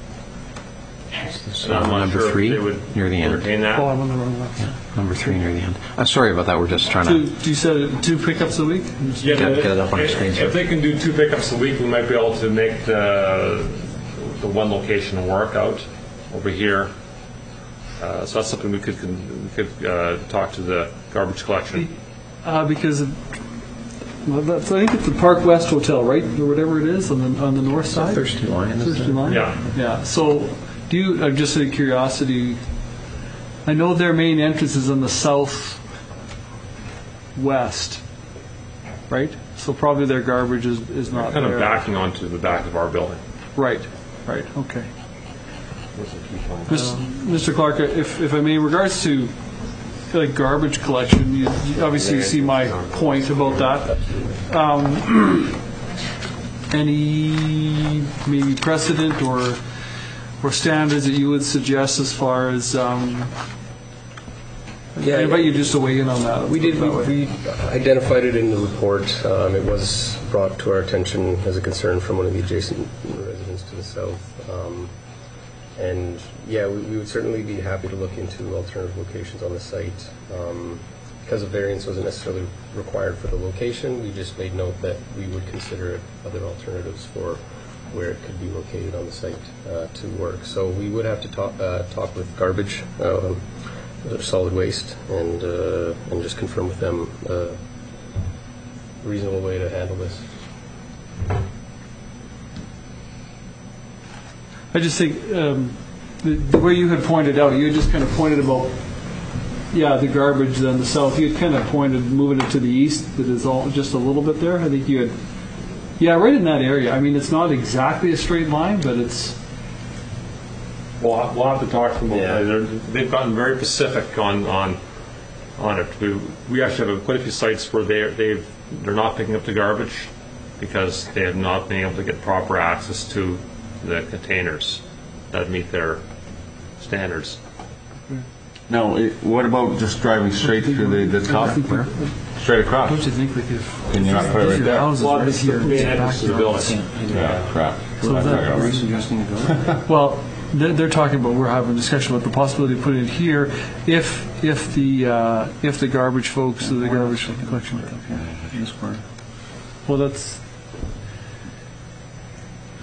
it's And I'm not number sure if three they would near the end. entertain that. Oh, I'm on the wrong one. Number three near the end. Uh, sorry about that. We're just trying Two, to. you said two pickups a week? Yeah, Get- but get it up on the if- screen, sir. If they can do two pickups a week, we might be able to make the, the one location work out over here. Uh, so that's something we could, we could uh, talk to the garbage collection. Uh, because of, well, that's, I think it's the Park West Hotel, right, or whatever it is on the on the north side. Thirsty Lion, isn't Thirsty it? Lion? Yeah. Yeah. So, do you? Uh, just out of curiosity, I know their main entrance is on the south west, right? So probably their garbage is, is not Kind of there. backing onto the back of our building. Right. Right. Okay. Mis- Mister Clark, if if I may, in regards to like garbage collection, you, you obviously you see my point about that. Um, any maybe precedent or or standards that you would suggest as far as? Um, Yeah, I invite you just to weigh in on that. We did, That way. we we identified it in the report. Um, It was brought to our attention as a concern from one of the adjacent residents to the south. Um, And, yeah, we we would certainly be happy to look into alternative locations on the site. Um, Because a variance wasn't necessarily required for the location, we just made note that we would consider other alternatives for where it could be located on the site uh, to work. So we would have to talk, uh, talk with garbage, um, or solid waste, and uh, and just confirm with them uh, a reasonable way to handle this. I just think um, the, the way you had pointed out, you had just kind of pointed about, yeah, the garbage on the south. You had kind of pointed moving it to the east, that is all just a little bit there. I think you had, yeah, right in that area. I mean, it's not exactly a straight line, but it's. We'll have, we'll have to talk to them. Yeah. They're- They've gotten very specific on on on it. We, we actually have quite a few sites where they they've they're not picking up the garbage because they have not been able to get proper access to the containers that meet their standards. Now, it- what about just driving straight through the, the top, straight across? Don't you think like if Can you not put it right your there? house is Well, right it's the here, main it's entrance to the backyard. building. Yeah, crap. So is that- Are you suggesting it Well, they're, they're talking about, we're having a discussion about the possibility of putting it here if if the uh, if the garbage folks, the garbage collection. Well, that's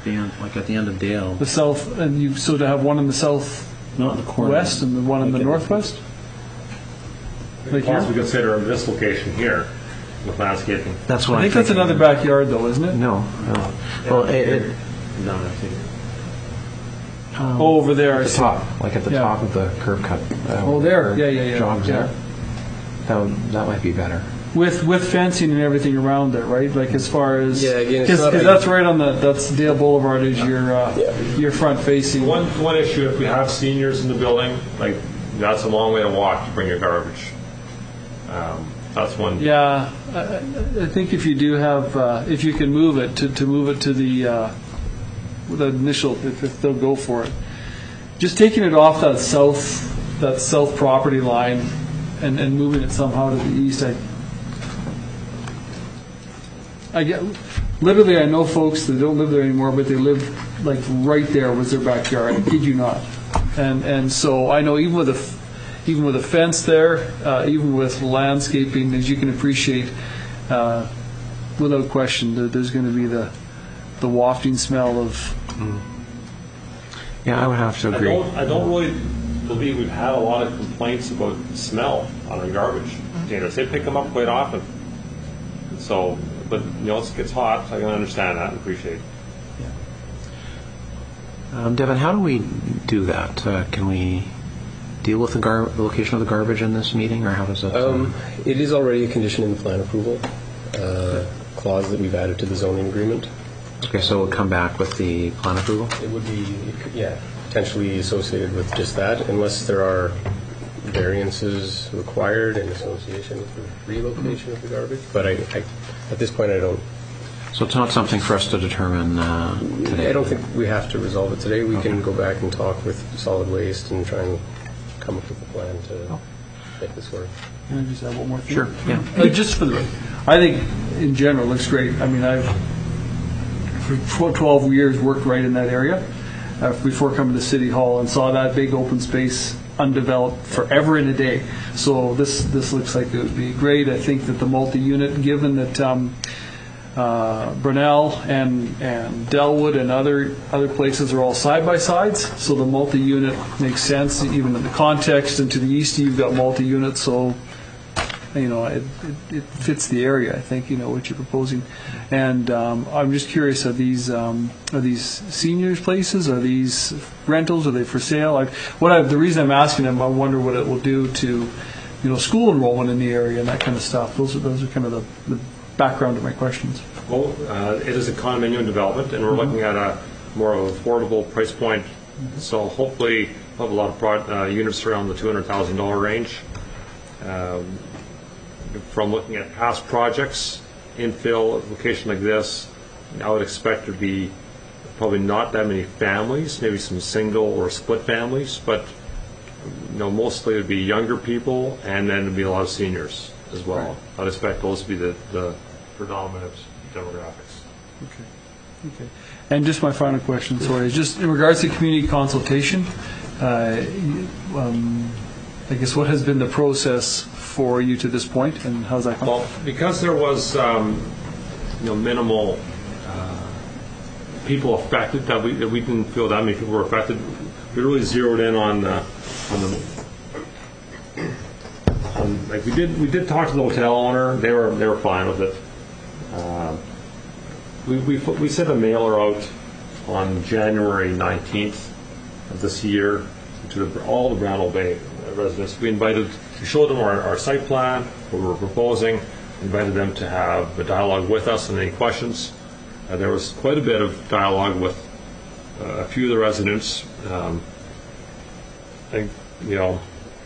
the end, like at the end of Dale. The south, and you, so to have one in the southwest Not in the corner. and the one in the northwest? Like here? Possibly consider this location here with landscaping. That's what I I'm think that's thinking. another backyard though, isn't it? No, no. Well, it, it, No, I think Oh, over there, I at the see. top, like at the Yeah. top of the curb cut. uh, Oh, there. or Yeah, yeah, yeah. Jogs Yeah. there. That, would- that might be better. With, with fencing and everything around it, right? Like as far as, Yeah, again, it's because not like- that's right on the, that's Dale Boulevard is your, uh, your front facing. One, one issue, if we have seniors in the building, like, that's a long way to walk to bring your garbage. Um, That's one. Yeah, I, I I think if you do have, uh, if you can move it, to, to move it to the, uh, the initial, if, if they'll go for it. Just taking it off that south, that south property line and, and moving it somehow to the east, I, I get, literally I know folks that don't live there anymore, but they live like right there was their backyard, I kid you not. And, and so I know even with a, f- even with a fence there, uh, even with landscaping, as you can appreciate, uh, without question, there- there's going to be the, the wafting smell of, yeah, I would have to I agree. don't, I don't really believe we've had a lot of complaints about smell on our garbage containers. They pick them up quite often. So, but, you know, it gets hot, so I can understand that and appreciate it. Um, Devin, how do we do that? Uh, can we deal with the, gar- the location of the garbage in this meeting, or how does that? uh, Um, It is already a condition in the plan approval uh, clause that we've added to the zoning agreement. Okay, so we'll come back with the plan approval? It would be, it could- yeah, potentially associated with just that, unless there are variances required in association with the relocation of the garbage. But I, I, at this point, I don't, So it's not something for us to determine uh, today? I don't think we have to resolve it today. We can go back and talk with solid waste and try and come up with a plan to make this work. can I just have one more thing? Sure, yeah. Uh, just for the, I think in general it looks great. I mean, I've for tw- twelve years worked right in that area uh, before coming to City Hall and saw that big open space undeveloped forever and a day. So this this looks like it would be great. I think that the multi-unit, given that um, uh, Brunel and and Delwood and other other places are all side by sides, so the multi-unit makes sense. Even in the context, and to the east you've got multi-unit, so you know it, it, it fits the area. I think you know what you're proposing, and um, I'm just curious: are these um, are these seniors' places? Are these rentals? Are they for sale? I, what I, the reason I'm asking them, I wonder what it will do to you know school enrollment in the area and that kind of stuff. Those are those are kind of the, the background to my questions. Well, uh, it is a condominium development, and we're looking at a more of affordable price point. So hopefully, we'll have a lot of pro- uh, units around the two hundred thousand dollars range. Um, From looking at past projects, infill, a location like this, I would expect there'd be probably not that many families, maybe some single or split families, but you know, mostly it'd be younger people, and then there'd be a lot of seniors as well. I'd expect those to be the, the predominant demographics. Okay. Okay. And just my final question, sorry, is just in regards to community consultation, uh, um, I guess what has been the process for you to this point, and how's that gone? Well, because there was um, you know minimal uh, people affected, that we that we didn't feel that many people were affected. We really zeroed in on the on the on, like we did we did talk to the hotel owner. They were they were fine with it. Uh, we we put, we sent a mailer out on January nineteenth of this year to the, all the Brownell Bay residents. We invited, we showed them our, our site plan, what we were proposing, invited them to have a dialogue with us and any questions. Uh, there was quite a bit of dialogue with uh, a few of the residents. Um, I think, you know,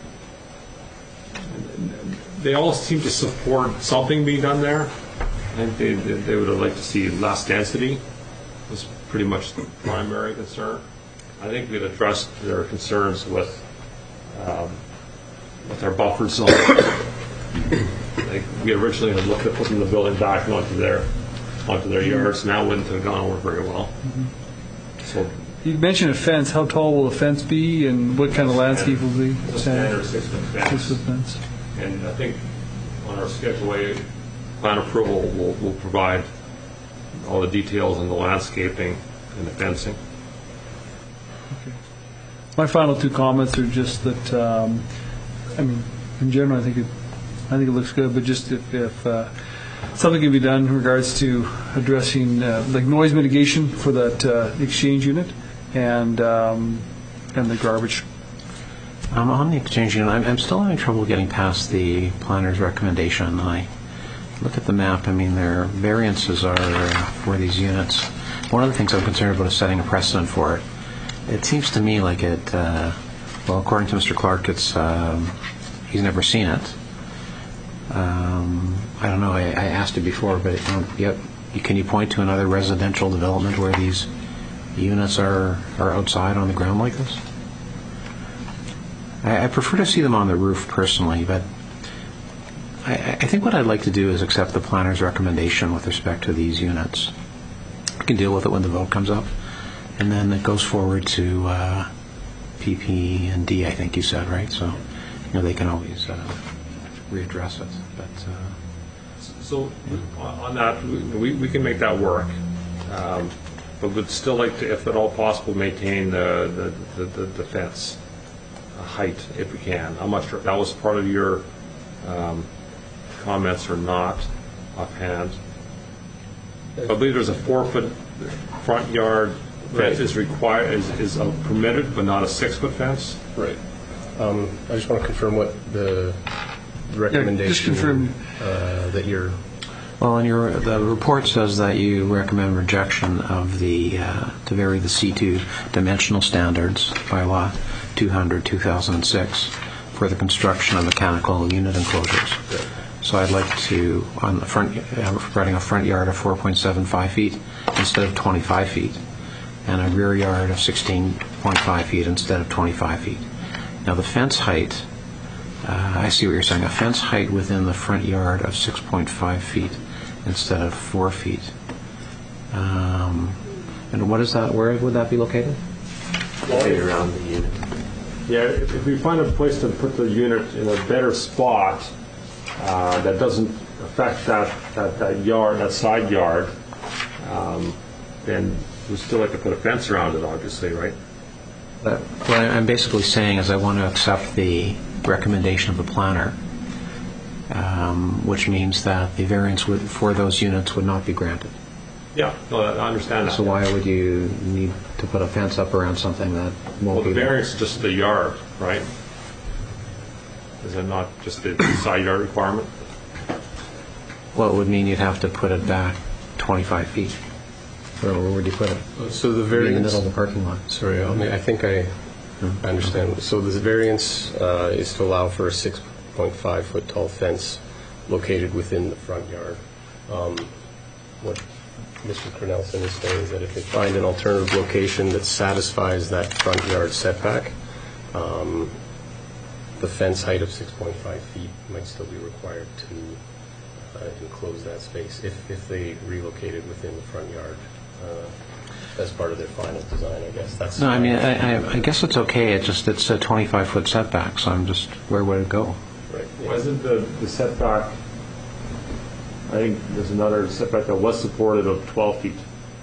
they all seem to support something being done there. I think they, they, they would have liked to see less density, was pretty much the primary concern. I think we'd addressed their concerns with Um, with our buffer zone. Like we originally had looked at putting the building back onto their onto their yards, and that wouldn't have gone over very well. So You mentioned a fence. How tall will the fence be, and what kind of landscape will be? it's a standard six-foot Six fence, foot fence. and I think on our Schedule A plan approval, we'll, we'll provide all the details on the landscaping and the fencing. My final two comments are just that, um, I mean, in general, I think it, I think it looks good, but just if, if uh, something can be done in regards to addressing uh, like noise mitigation for that uh, exchange unit and um, and the garbage. Um, on the exchange unit, I'm, I'm still having trouble getting past the planner's recommendation. I look at the map. I mean, their variances are uh, for these units. One of the things I'm concerned about is setting a precedent for it. It seems to me like it, uh, well, according to Mister Clark, it's um, he's never seen it. Um, I don't know, I, I asked it before, but it, um, yep, can you point to another residential development where these units are, are outside on the ground like this? I, I prefer to see them on the roof personally, but I, I think what I'd like to do is accept the planner's recommendation with respect to these units. We can deal with it when the vote comes up. And then it goes forward to uh, P P and D, I think you said, right? So, you know, they can always uh, readdress it. But uh, So on that, we, we can make that work, um, but would still like to, if at all possible, maintain the, the, the, the fence uh, height if we can. I'm not sure if that was part of your um, comments or not offhand. I believe there's a four-foot front yard fence is required, is, is uh, permitted, but not a six-foot fence. Right. Um, I just want to confirm what the recommendation confirm. uh, that you're. well, in your the report says that you recommend rejection of the uh, to vary the C two dimensional standards by law two hundred two thousand six for the construction of mechanical unit enclosures. Right. So I'd like to, on the front, uh, providing a front yard of four point seven five feet instead of twenty-five feet, and a rear yard of sixteen point five feet instead of twenty-five feet. Now the fence height, uh, I see what you're saying, a fence height within the front yard of six point five feet instead of four feet. Um, and what is that, where would that be located? Right around the unit. Yeah, if, if we find a place to put the unit in a better spot uh, that doesn't affect that, that, that yard, that side yard, um, then we still have to put a fence around it, obviously, right? But what I'm basically saying is I want to accept the recommendation of the planner, um, which means that the variance would, for those units would not be granted. Yeah, no, I understand that. So why would you need to put a fence up around something that won't Well, be the there? variance is just the yard, right? Is it not just the side yard requirement? Well, it would mean you'd have to put it back twenty-five feet. Where, where would you put it? So the In the variance. middle of the parking lot. Sorry, I, mean, I think I understand. So the variance uh, is to allow for a six point five foot tall fence located within the front yard. Um, what Mister Cornelson is saying is that if they find an alternative location that satisfies that front yard setback, um, the fence height of six point five feet might still be required to uh, enclose that space if, if they relocated within the front yard. Uh, as part of their final design, I guess. That's No, I mean, I, I, I guess it's okay. It's just it's a twenty-five foot setback, so I'm just, where would it go? right. yeah. Wasn't the, the setback, I think there's another setback that was supported of twelve feet.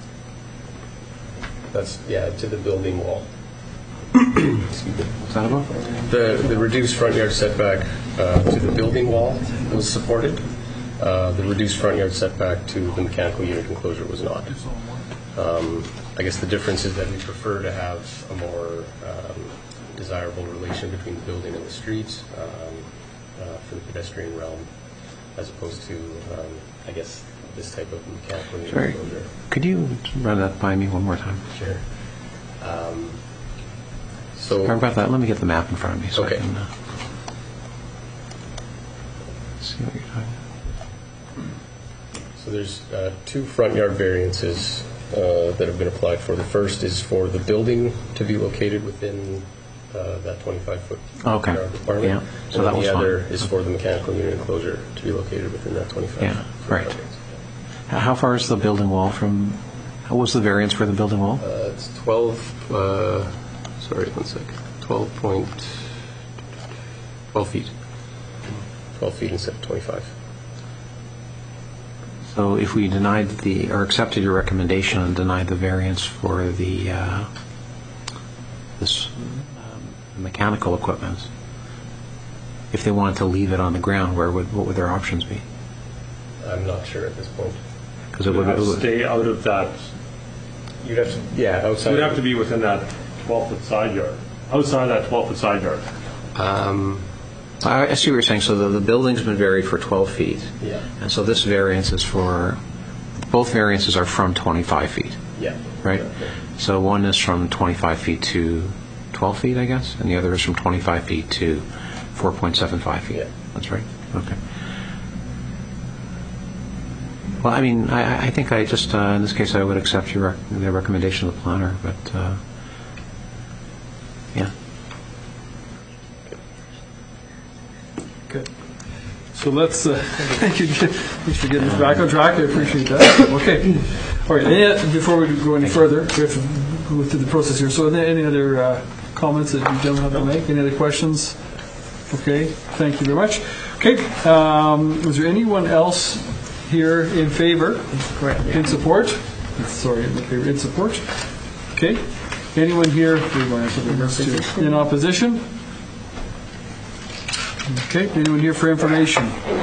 That's, yeah, to the building wall. Is that about? The, the reduced front yard setback uh, to the building wall was supported. Uh, the reduced front yard setback to the mechanical unit enclosure was not. Um, I guess the difference is that we prefer to have a more um, desirable relation between the building and the streets um, uh, for the pedestrian realm, as opposed to, um, I guess, this type of mechanical unit Sorry. enclosure. Could you run that by me one more time? Sure. Um, so, Sorry about that. Let me get the map in front of me so Okay. I can uh, see what you're talking about. So there's uh, two front yard variances uh, that have been applied for. The first is for the building to be located within uh, that twenty-five foot Okay. yard requirement. Yeah. So And that then was the fine. other is for the mechanical unit enclosure to be located within that twenty-five Yeah, foot right. variance. How far is the building wall from, what was the variance for the building wall? Uh, it's twelve, uh, sorry, one sec, twelve point, twelve feet. twelve feet instead of twenty-five. So if we denied the, or accepted your recommendation and denied the variance for the, uh, this um, mechanical equipment, if they wanted to leave it on the ground, where would, what would their options be? I'm not sure at this point. Because it You'd would, have it to would stay out of that, You'd have to, yeah, outside. you'd have to be within that twelve-foot side yard, outside that twelve-foot side yard. Um, I I see what you're saying. So the, the building's been varied for twelve feet. Yeah. And so this variance is for, both variances are from twenty-five feet, Yeah. right? So one is from twenty-five feet to twelve feet, I guess, and the other is from twenty-five feet to four point seven five feet. Yeah. That's right. Okay. Well, I mean, I, I think I just, uh, in this case, I would accept your rec- the recommendation of the planner, but, uh, yeah. Okay. So let's, uh, thank you, thanks for getting us back on track, I appreciate that. Okay. All right, any, uh, before we go any further, we have to go through the process here. So are there any other uh, comments that you gentlemen have to make? Any other questions? Okay, thank you very much. Okay, um, is there anyone else here in favor? In support? Sorry, in favor, in support? Okay. Anyone here in opposition? Okay, anyone here for information?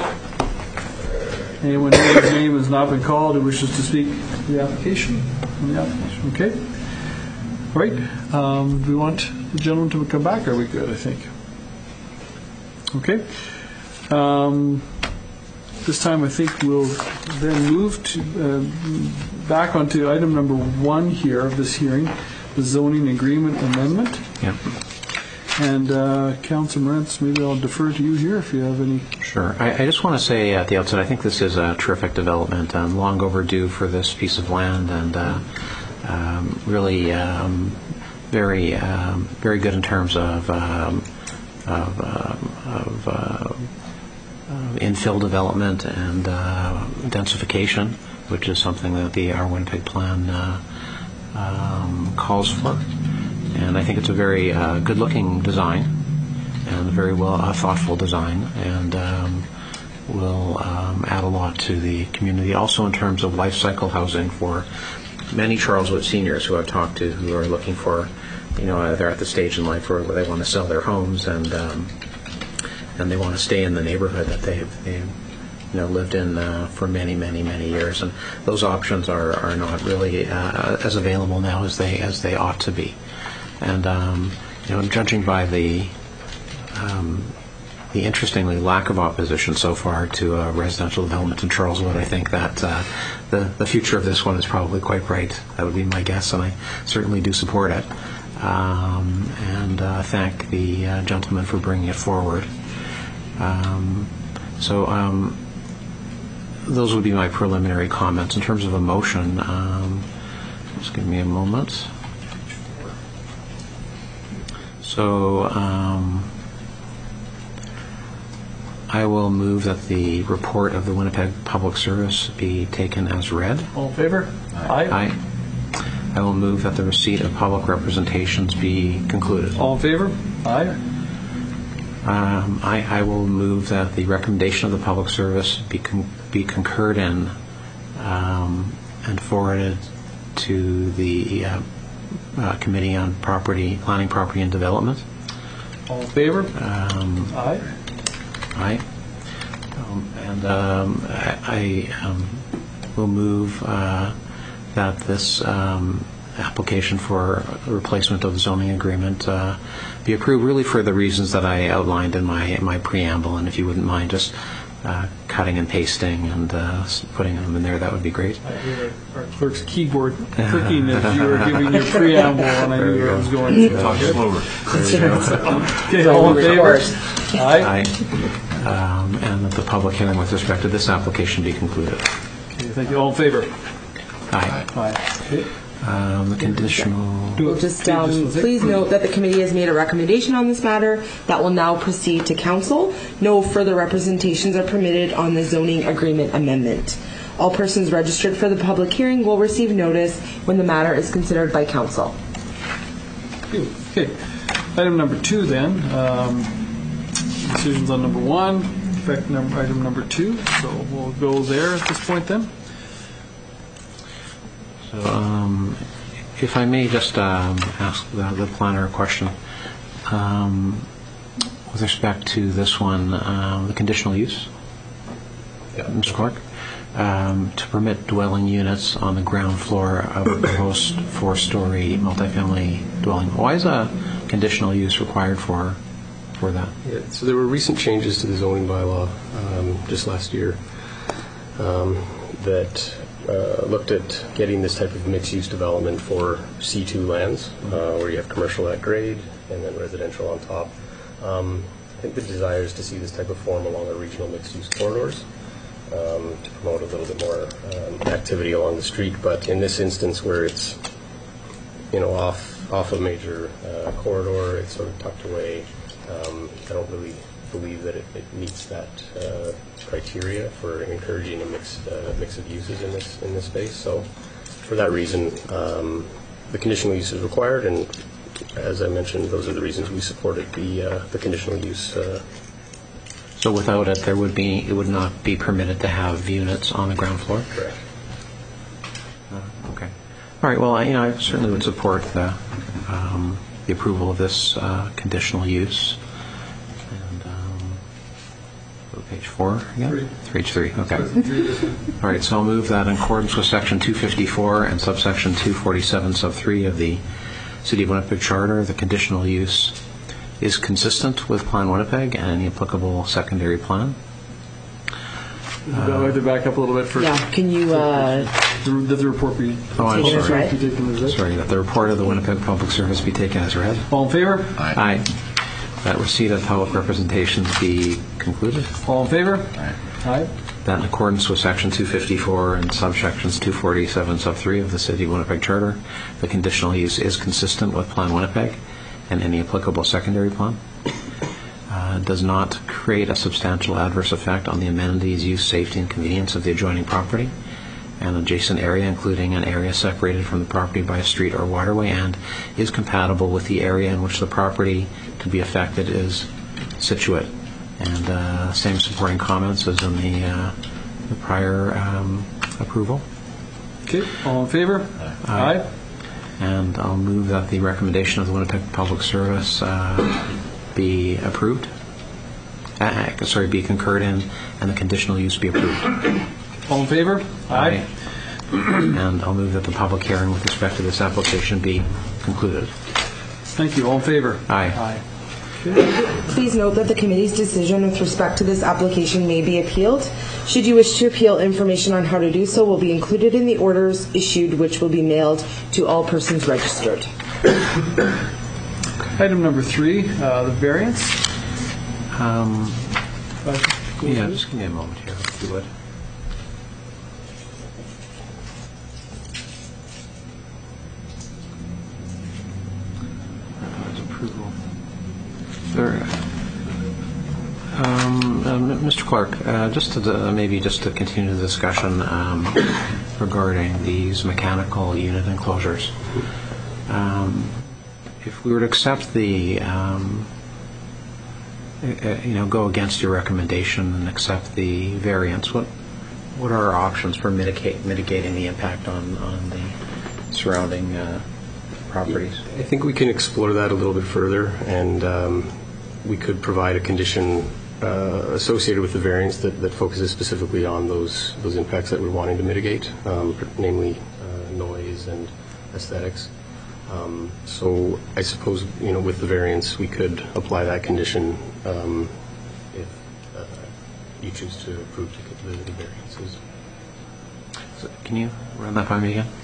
Anyone here whose name has not been called who wishes to speak to the application? On the application, okay. All right, um, we want the gentleman to come back, are we good, I think? Okay. Um, this time I think we'll then move to uh, back onto item number one here of this hearing, the zoning agreement amendment. Yeah. And uh, Councillor Moritz, maybe I'll defer to you here if you have any. Sure. I, I just want to say at the outset, I think this is a terrific development, um, long overdue for this piece of land, and uh, um, really um, very, um, very good in terms of um, of, um, of uh, uh, infill development and uh, densification, which is something that the Our Winnipeg Plan uh, um, calls for. And I think it's a very uh, good-looking design and a very well uh, thoughtful design, and um, will um, add a lot to the community. Also in terms of life cycle housing for many Charleswood seniors who I've talked to who are looking for, you know, they're at the stage in life where they want to sell their homes and um, and they want to stay in the neighborhood that they've, they've you know, lived in uh, for many, many, many years. And those options are, are not really uh, as available now as they as they ought to be. And um, you know, judging by the um, the interestingly lack of opposition so far to a residential development in Charleswood, I think that uh, the the future of this one is probably quite bright. That would be my guess, and I certainly do support it. Um, and uh, thank the uh, gentleman for bringing it forward. Um, so um, those would be my preliminary comments. In terms of a motion, um, just give me a moment. So um, I will move that the report of the Winnipeg Public Service be taken as read. All in favor? Aye. Aye. I will move that the receipt of public representations be concluded. All in favor? Aye. Um, I, I will move that the recommendation of the Public Service be con- be concurred in um, and forwarded to the uh, uh, Committee on Property, Planning, Property and Development. All in favor? Um, Aye. Aye. Um, and um, I, I um, will move uh, that this um, application for replacement of the zoning agreement uh, be approved, really for the reasons that I outlined in my in my preamble. And if you wouldn't mind just uh, cutting and pasting and uh, putting them in there, that would be great. I heard our, our clerk's keyboard clicking as you were giving your preamble, and I knew where I was going. Yeah, talk slower. Okay, all in favor? Aye. Aye. Um, and that the public hearing with respect to this application be concluded. Okay, thank you. All in favor? Aye. Aye. Okay. Um, the conditional. Do We'll it. just, Okay, um, just- please note that the committee has made a recommendation on this matter that will now proceed to council. No further representations are permitted on the zoning agreement amendment. All persons registered for the public hearing will receive notice when the matter is considered by council. Okay. Item number two then. Um, decisions on number one, affect number, item number two. So we'll go there at this point then. So, um, if I may just um, ask the, the planner a question. Um, with respect to this one, um, the conditional use, Yeah. Mister Clark, um, to permit dwelling units on the ground floor of a proposed four-story multifamily dwelling. Why is a conditional use required for for that? Yeah, so there were recent changes to the zoning bylaw um, just last year um, that uh, looked at getting this type of mixed-use development for C two lands, uh, where you have commercial at grade and then residential on top. Um, I think the desire is to see this type of form along the regional mixed-use corridors um, to promote a little bit more um, activity along the street. But in this instance, where it's you know off off a major uh, corridor, it's sort of tucked away. Um, I don't really believe that it, it meets that uh, criteria for encouraging a mix uh, mix of uses in this in this space. So, for that reason, um, the conditional use is required, and as I mentioned, those are the reasons we supported the uh, the conditional use. Uh, So without it, there would be it would not be permitted to have units on the ground floor. correct. Uh, okay. All right. Well, I, you know, I certainly would support the um, the approval of this uh, conditional use. And um, go to page four again. Three. Page three. Okay. All right. So I'll move that in accordance with section two fifty-four and subsection two forty-seven sub three of the City of Winnipeg Charter, the conditional use is consistent with Plan Winnipeg and any applicable secondary plan. I'd like to back up a little bit first. Yeah, can you, uh, The- That the report be Oh, I'm Taken as sorry. read? be taken as read. Sorry, that the report of the Winnipeg Public Service be taken as read. All in favor? Aye. That receipt of public representations be concluded. All in favor? Aye. That in accordance with Section two fifty-four and subsections two forty-seven sub three of the City of Winnipeg Charter, the conditional use is consistent with Plan Winnipeg and any applicable secondary plan. Uh, does not create a substantial adverse effect on the amenities, use, safety, and convenience of the adjoining property and adjacent area, including an area separated from the property by a street or waterway, and is compatible with the area in which the property to be affected is situate. And uh, same supporting comments as in the, uh, the prior um, approval. Okay, all in favor? Aye. And I'll move that the recommendation of the Winnipeg Public Service uh, be approved. Uh, sorry, be concurred in, and the conditional use be approved. All in favor? Aye. And I'll move that the public hearing with respect to this application be concluded. Thank you. All in favor? Aye. Aye. Please note that the committee's decision with respect to this application may be appealed. Should you wish to appeal, information on how to do so will be included in the orders issued, which will be mailed to all persons registered. Item number three, uh, the variance. Um, Uh, go yeah, through. just give me a moment here, if you would. Approval. There, um, uh, Mister Clark, uh, just to the, maybe just to continue the discussion um, regarding these mechanical unit enclosures. Um, if we were to accept the, um, uh, you know, go against your recommendation and accept the variance, what what are our options for mitigate, mitigating the impact on, on the surrounding uh, properties? I think we can explore that a little bit further, and um, we could provide a condition uh, associated with the variance that, that focuses specifically on those those impacts that we're wanting to mitigate, um, namely uh, noise and aesthetics. Um, so I suppose, you know, with the variance, we could apply that condition um, if uh, you choose to approve the, the variances. So can you run that by me again?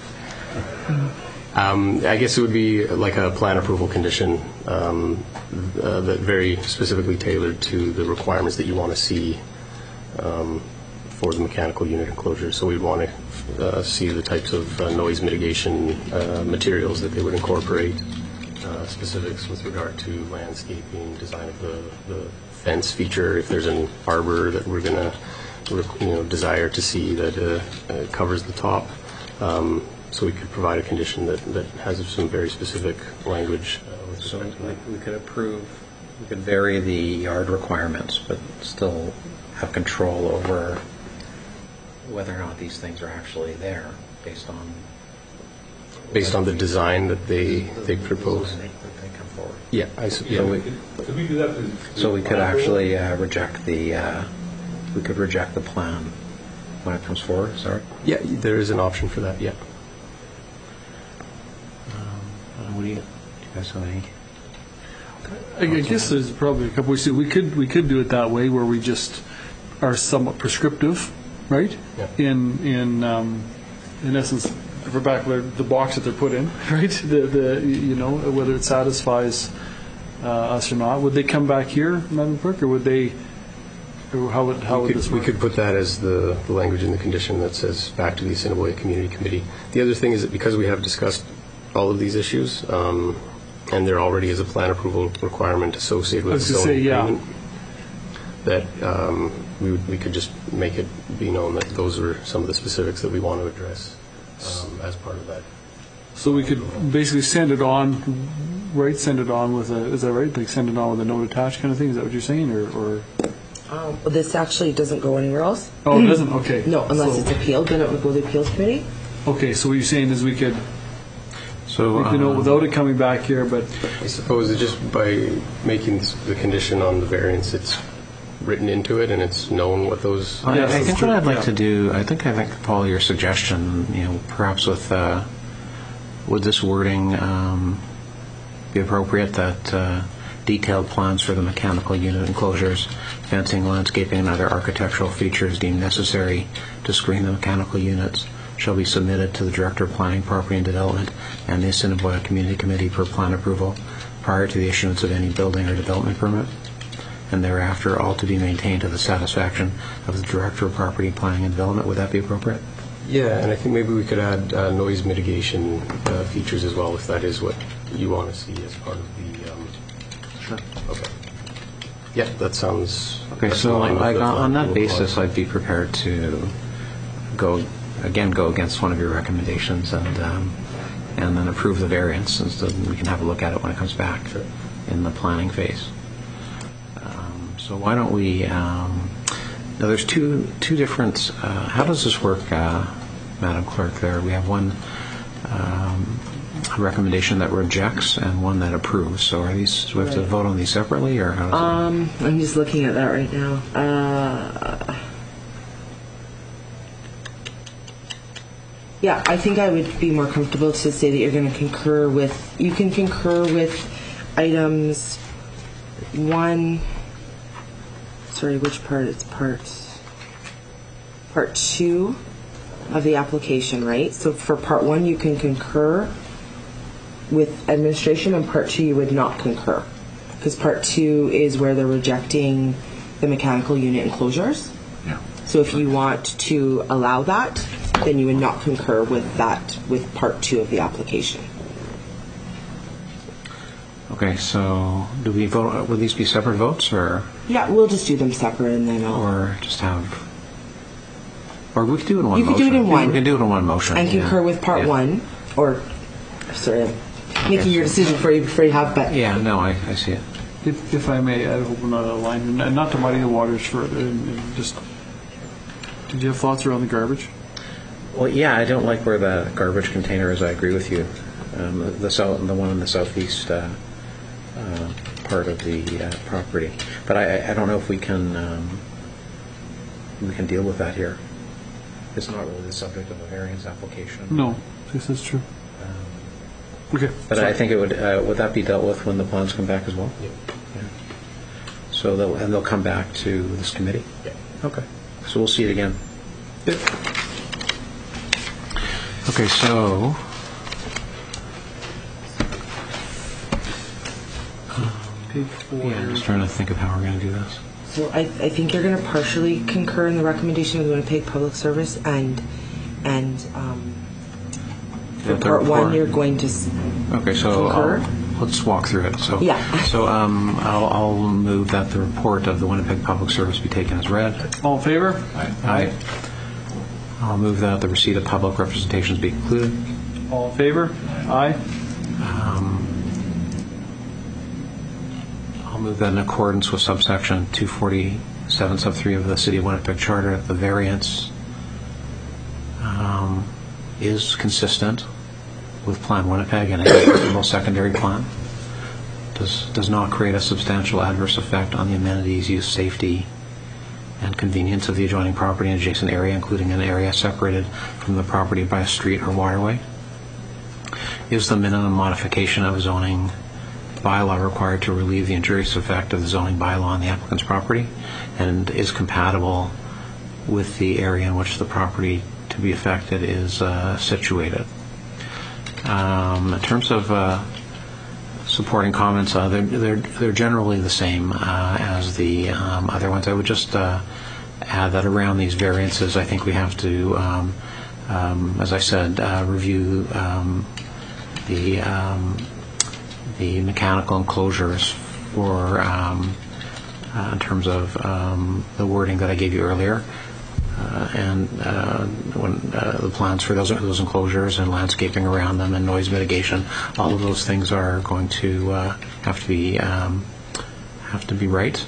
Um, I guess it would be like a plan approval condition um, uh, that very specifically tailored to the requirements that you want to see um, for the mechanical unit enclosure. So we'd want to uh, see the types of uh, noise mitigation uh, materials that they would incorporate, uh, specifics with regard to landscaping, design of the, the fence feature, if there's an arbor that we're going to you know, desire to see that uh, uh, covers the top. Um, So we could provide a condition that, that has some very specific language. Uh, with So respect to that. we, we could approve, we could vary the yard requirements, but still have control over whether or not these things are actually there based on based on the design that they, they propose. Yeah, I, s- yeah. So we, Could we do that? to- so we could actually uh, reject the, uh, we could reject the plan when it comes forward, sorry? Yeah, there is an option for that, yeah. Um, What do you, do you guys have any? I I guess there's probably a couple ways to, we could, we could do it that way, where we just are somewhat prescriptive, right? Yeah. In, in, um, in essence, for back where the box that they're put in, right? The, the, you know, whether it satisfies uh, us or not. Would they come back here, Madam Clerk, or would they, or how would, how We would could, this we work? could put that as the, the language in the condition that says back to the Assiniboia Community Committee. The other thing is that because we have discussed all of these issues, um, and there already is a plan approval requirement associated I with was the gonna say, zoning yeah. agreement, that um, we would, we could just make it be known that those are some of the specifics that we want to address um, as part of that. So we could basically send it on, right, send it on with a, is that right? Like send it on with a note attached kind of thing, is that what you're saying, or? or Um, well, this actually doesn't go anywhere else. Oh, it doesn't, okay. No, unless So- it's appealed, then it would go to the appeals committee. Okay, so what you're saying is we could, So, we could know um, without it coming back here, but, I suppose that just by making the condition on the variance, it's written into it and it's known what those. I, Yes, I that's think true, what I'd like yeah. to do, I think, I think, Paul, your suggestion, you know, perhaps with, uh, would this wording um, be appropriate, that uh, detailed plans for the mechanical unit enclosures, fencing, landscaping, and other architectural features deemed necessary to screen the mechanical units shall be submitted to the Director of Planning, Property and Development and the Assiniboia Community Committee for plan approval prior to the issuance of any building or development permit, and thereafter all to be maintained to the satisfaction of the Director of Property, Planning and Development. Would that be appropriate? Yeah, and I think maybe we could add uh, noise mitigation uh, features as well, if that is what you want to see as part of the. Um, Sure. Okay. Yeah, that sounds. Okay, that's so in line with like, the on on that plan basis, approval I'd be prepared to go, again, go against one of your recommendations and um, and then approve the variance, and so we can have a look at it when it comes back in the planning phase. Um, So why don't we, um, now there's two two different, uh, how does this work, uh, Madam Clerk, there? We have one um, recommendation that rejects and one that approves. So are these, do we have to Right. vote on these separately, or how does it? Um, I'm just looking at that right now. Uh, yeah, I think I would be more comfortable to say that you're going to concur with, you can concur with items one, sorry, which part? It's part, part two of the application, right? So for part one, you can concur with administration, and part two you would not concur, because part two is where they're rejecting the mechanical unit enclosures. Yeah. So if you want to allow that, then you would not concur with that, with part two of the application. Okay, so do we vote, will these be separate votes, or, Yeah, we'll just do them separate, and then I'll or just have, or we could do it in one You motion? could do it in one. We can do it in one motion. and yeah. concur with part Yeah. one, or sorry, I'm making your decision for you before you have, but Yeah, no, I, I see it. if, if I may, I hope we're not out of line, and not to muddy the waters further, and, and just, did you have thoughts around the garbage? Well, yeah, I don't like where the garbage container is. I agree with you. Um, the south, the one in the southeast uh, uh, part of the uh, property, but I, I don't know if we can um, we can deal with that here. It's not really the subject of a variance application. No, this is true. Okay. But I think it would uh, would that be dealt with when the plans come back as well? Yeah. So they'll and they'll come back to this committee. Yeah. Okay. So we'll see it again. Okay, so Page four. yeah, I'm just trying to think of how we're going to do this. so I, I think you're going to partially concur in the recommendation of the Winnipeg Public Service, and and um, for The part one report. you're going to s- Okay, so Concur? I'll, let's walk through it. So Yeah. So um, I'll, I'll move that the report of the Winnipeg Public Service be taken as read. All in favor? Aye. I'll move that the receipt of public representations be included. All in favor? Aye. Um, I'll move that in accordance with subsection two forty-seven sub three of the City of Winnipeg Charter, the variance um, is consistent with Plan Winnipeg and a applicable secondary plan. Does, does not create a substantial adverse effect on the amenities, use, safety, and convenience of the adjoining property and adjacent area, including an area separated from the property by a street or waterway. Is the minimum modification of a zoning bylaw required to relieve the injurious effect of the zoning bylaw on the applicant's property, and is compatible with the area in which the property to be affected is uh, situated. Um, in terms of uh, supporting comments, uh, they're, they're, they're generally the same uh, as the um, other ones. I would just uh, add that around these variances, I think we have to, um, um, as I said, uh, review um, the um, the mechanical enclosures for um, uh, in terms of um, the wording that I gave you earlier. Uh, and uh, when uh, the plans for those those enclosures and landscaping around them and noise mitigation, all of those things are going to uh, have to be um, have to be right.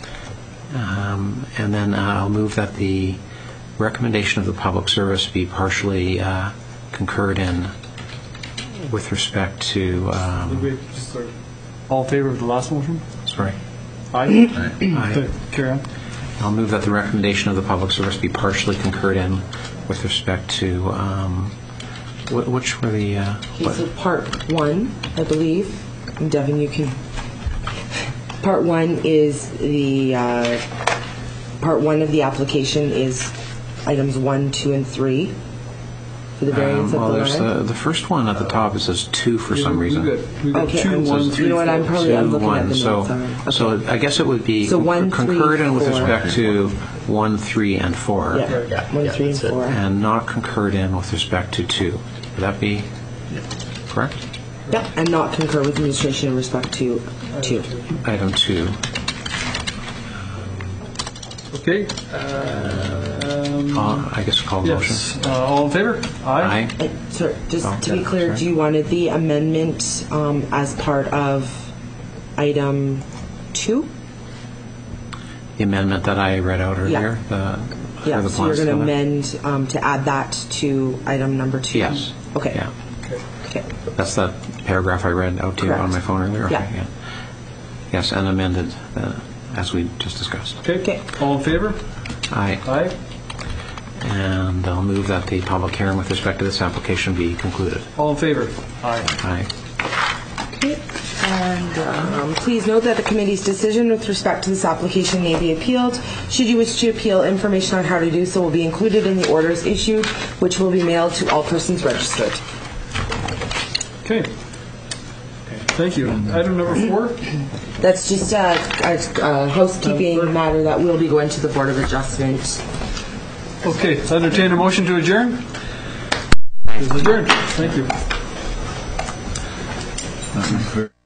Um, and then uh, I'll move that the recommendation of the public service be partially uh, concurred in with respect to. Um, Wait, just sorry. All in favor of the last motion? sorry. Aye. Aye. Carry on. I'll move that the recommendation of the public service be partially concurred in with respect to, um, wh- which were the, uh, Okay, what- so part one, I believe, and Devin, you can. Part one is the uh, part one of the application is items one, two, and three for the variance um, well, of the there's land. the, the first one at the top, it says two for some reason. We've got, we've got Okay, two, I'm one, just- three, you know what, I'm four. probably I'm Two, looking at one. the So, notes. alright. so I guess it would be So one, concurred three, in with four. respect to one, three, and four, Yeah, one, three, and four. and not concurred in with respect to two. Would that be correct? Yep, and not concur with administration in respect to two. Item two. Okay. Um, Uh, I guess call the motion. yes. Uh, all in favor? Aye. Aye. Uh, Sir, just Oh, to be yeah, clear, sorry. do you wanted the amendment um, as part of item two? The amendment that I read out earlier. The, Yeah, for the so you're plans going to together? amend um, to add that to item number two? Yes. Okay. Yeah. Okay. That's that paragraph I read out to you on Correct. my phone earlier? Okay, Yeah. Yes, and amended, uh, as we just discussed. Okay. Okay. All in favor? Aye. Aye. And I'll move that the public hearing with respect to this application be concluded. All in favor? Aye. Aye. Okay. And um, please note that the committee's decision with respect to this application may be appealed. Should you wish to appeal, information on how to do so will be included in the orders issued, which will be mailed to all persons registered. Okay. Thank you. Item number four. That's just a, a, a housekeeping matter that will be going to the Board of Adjustment. Okay. So entertain a motion to adjourn. Is adjourned. Thank you. That was very-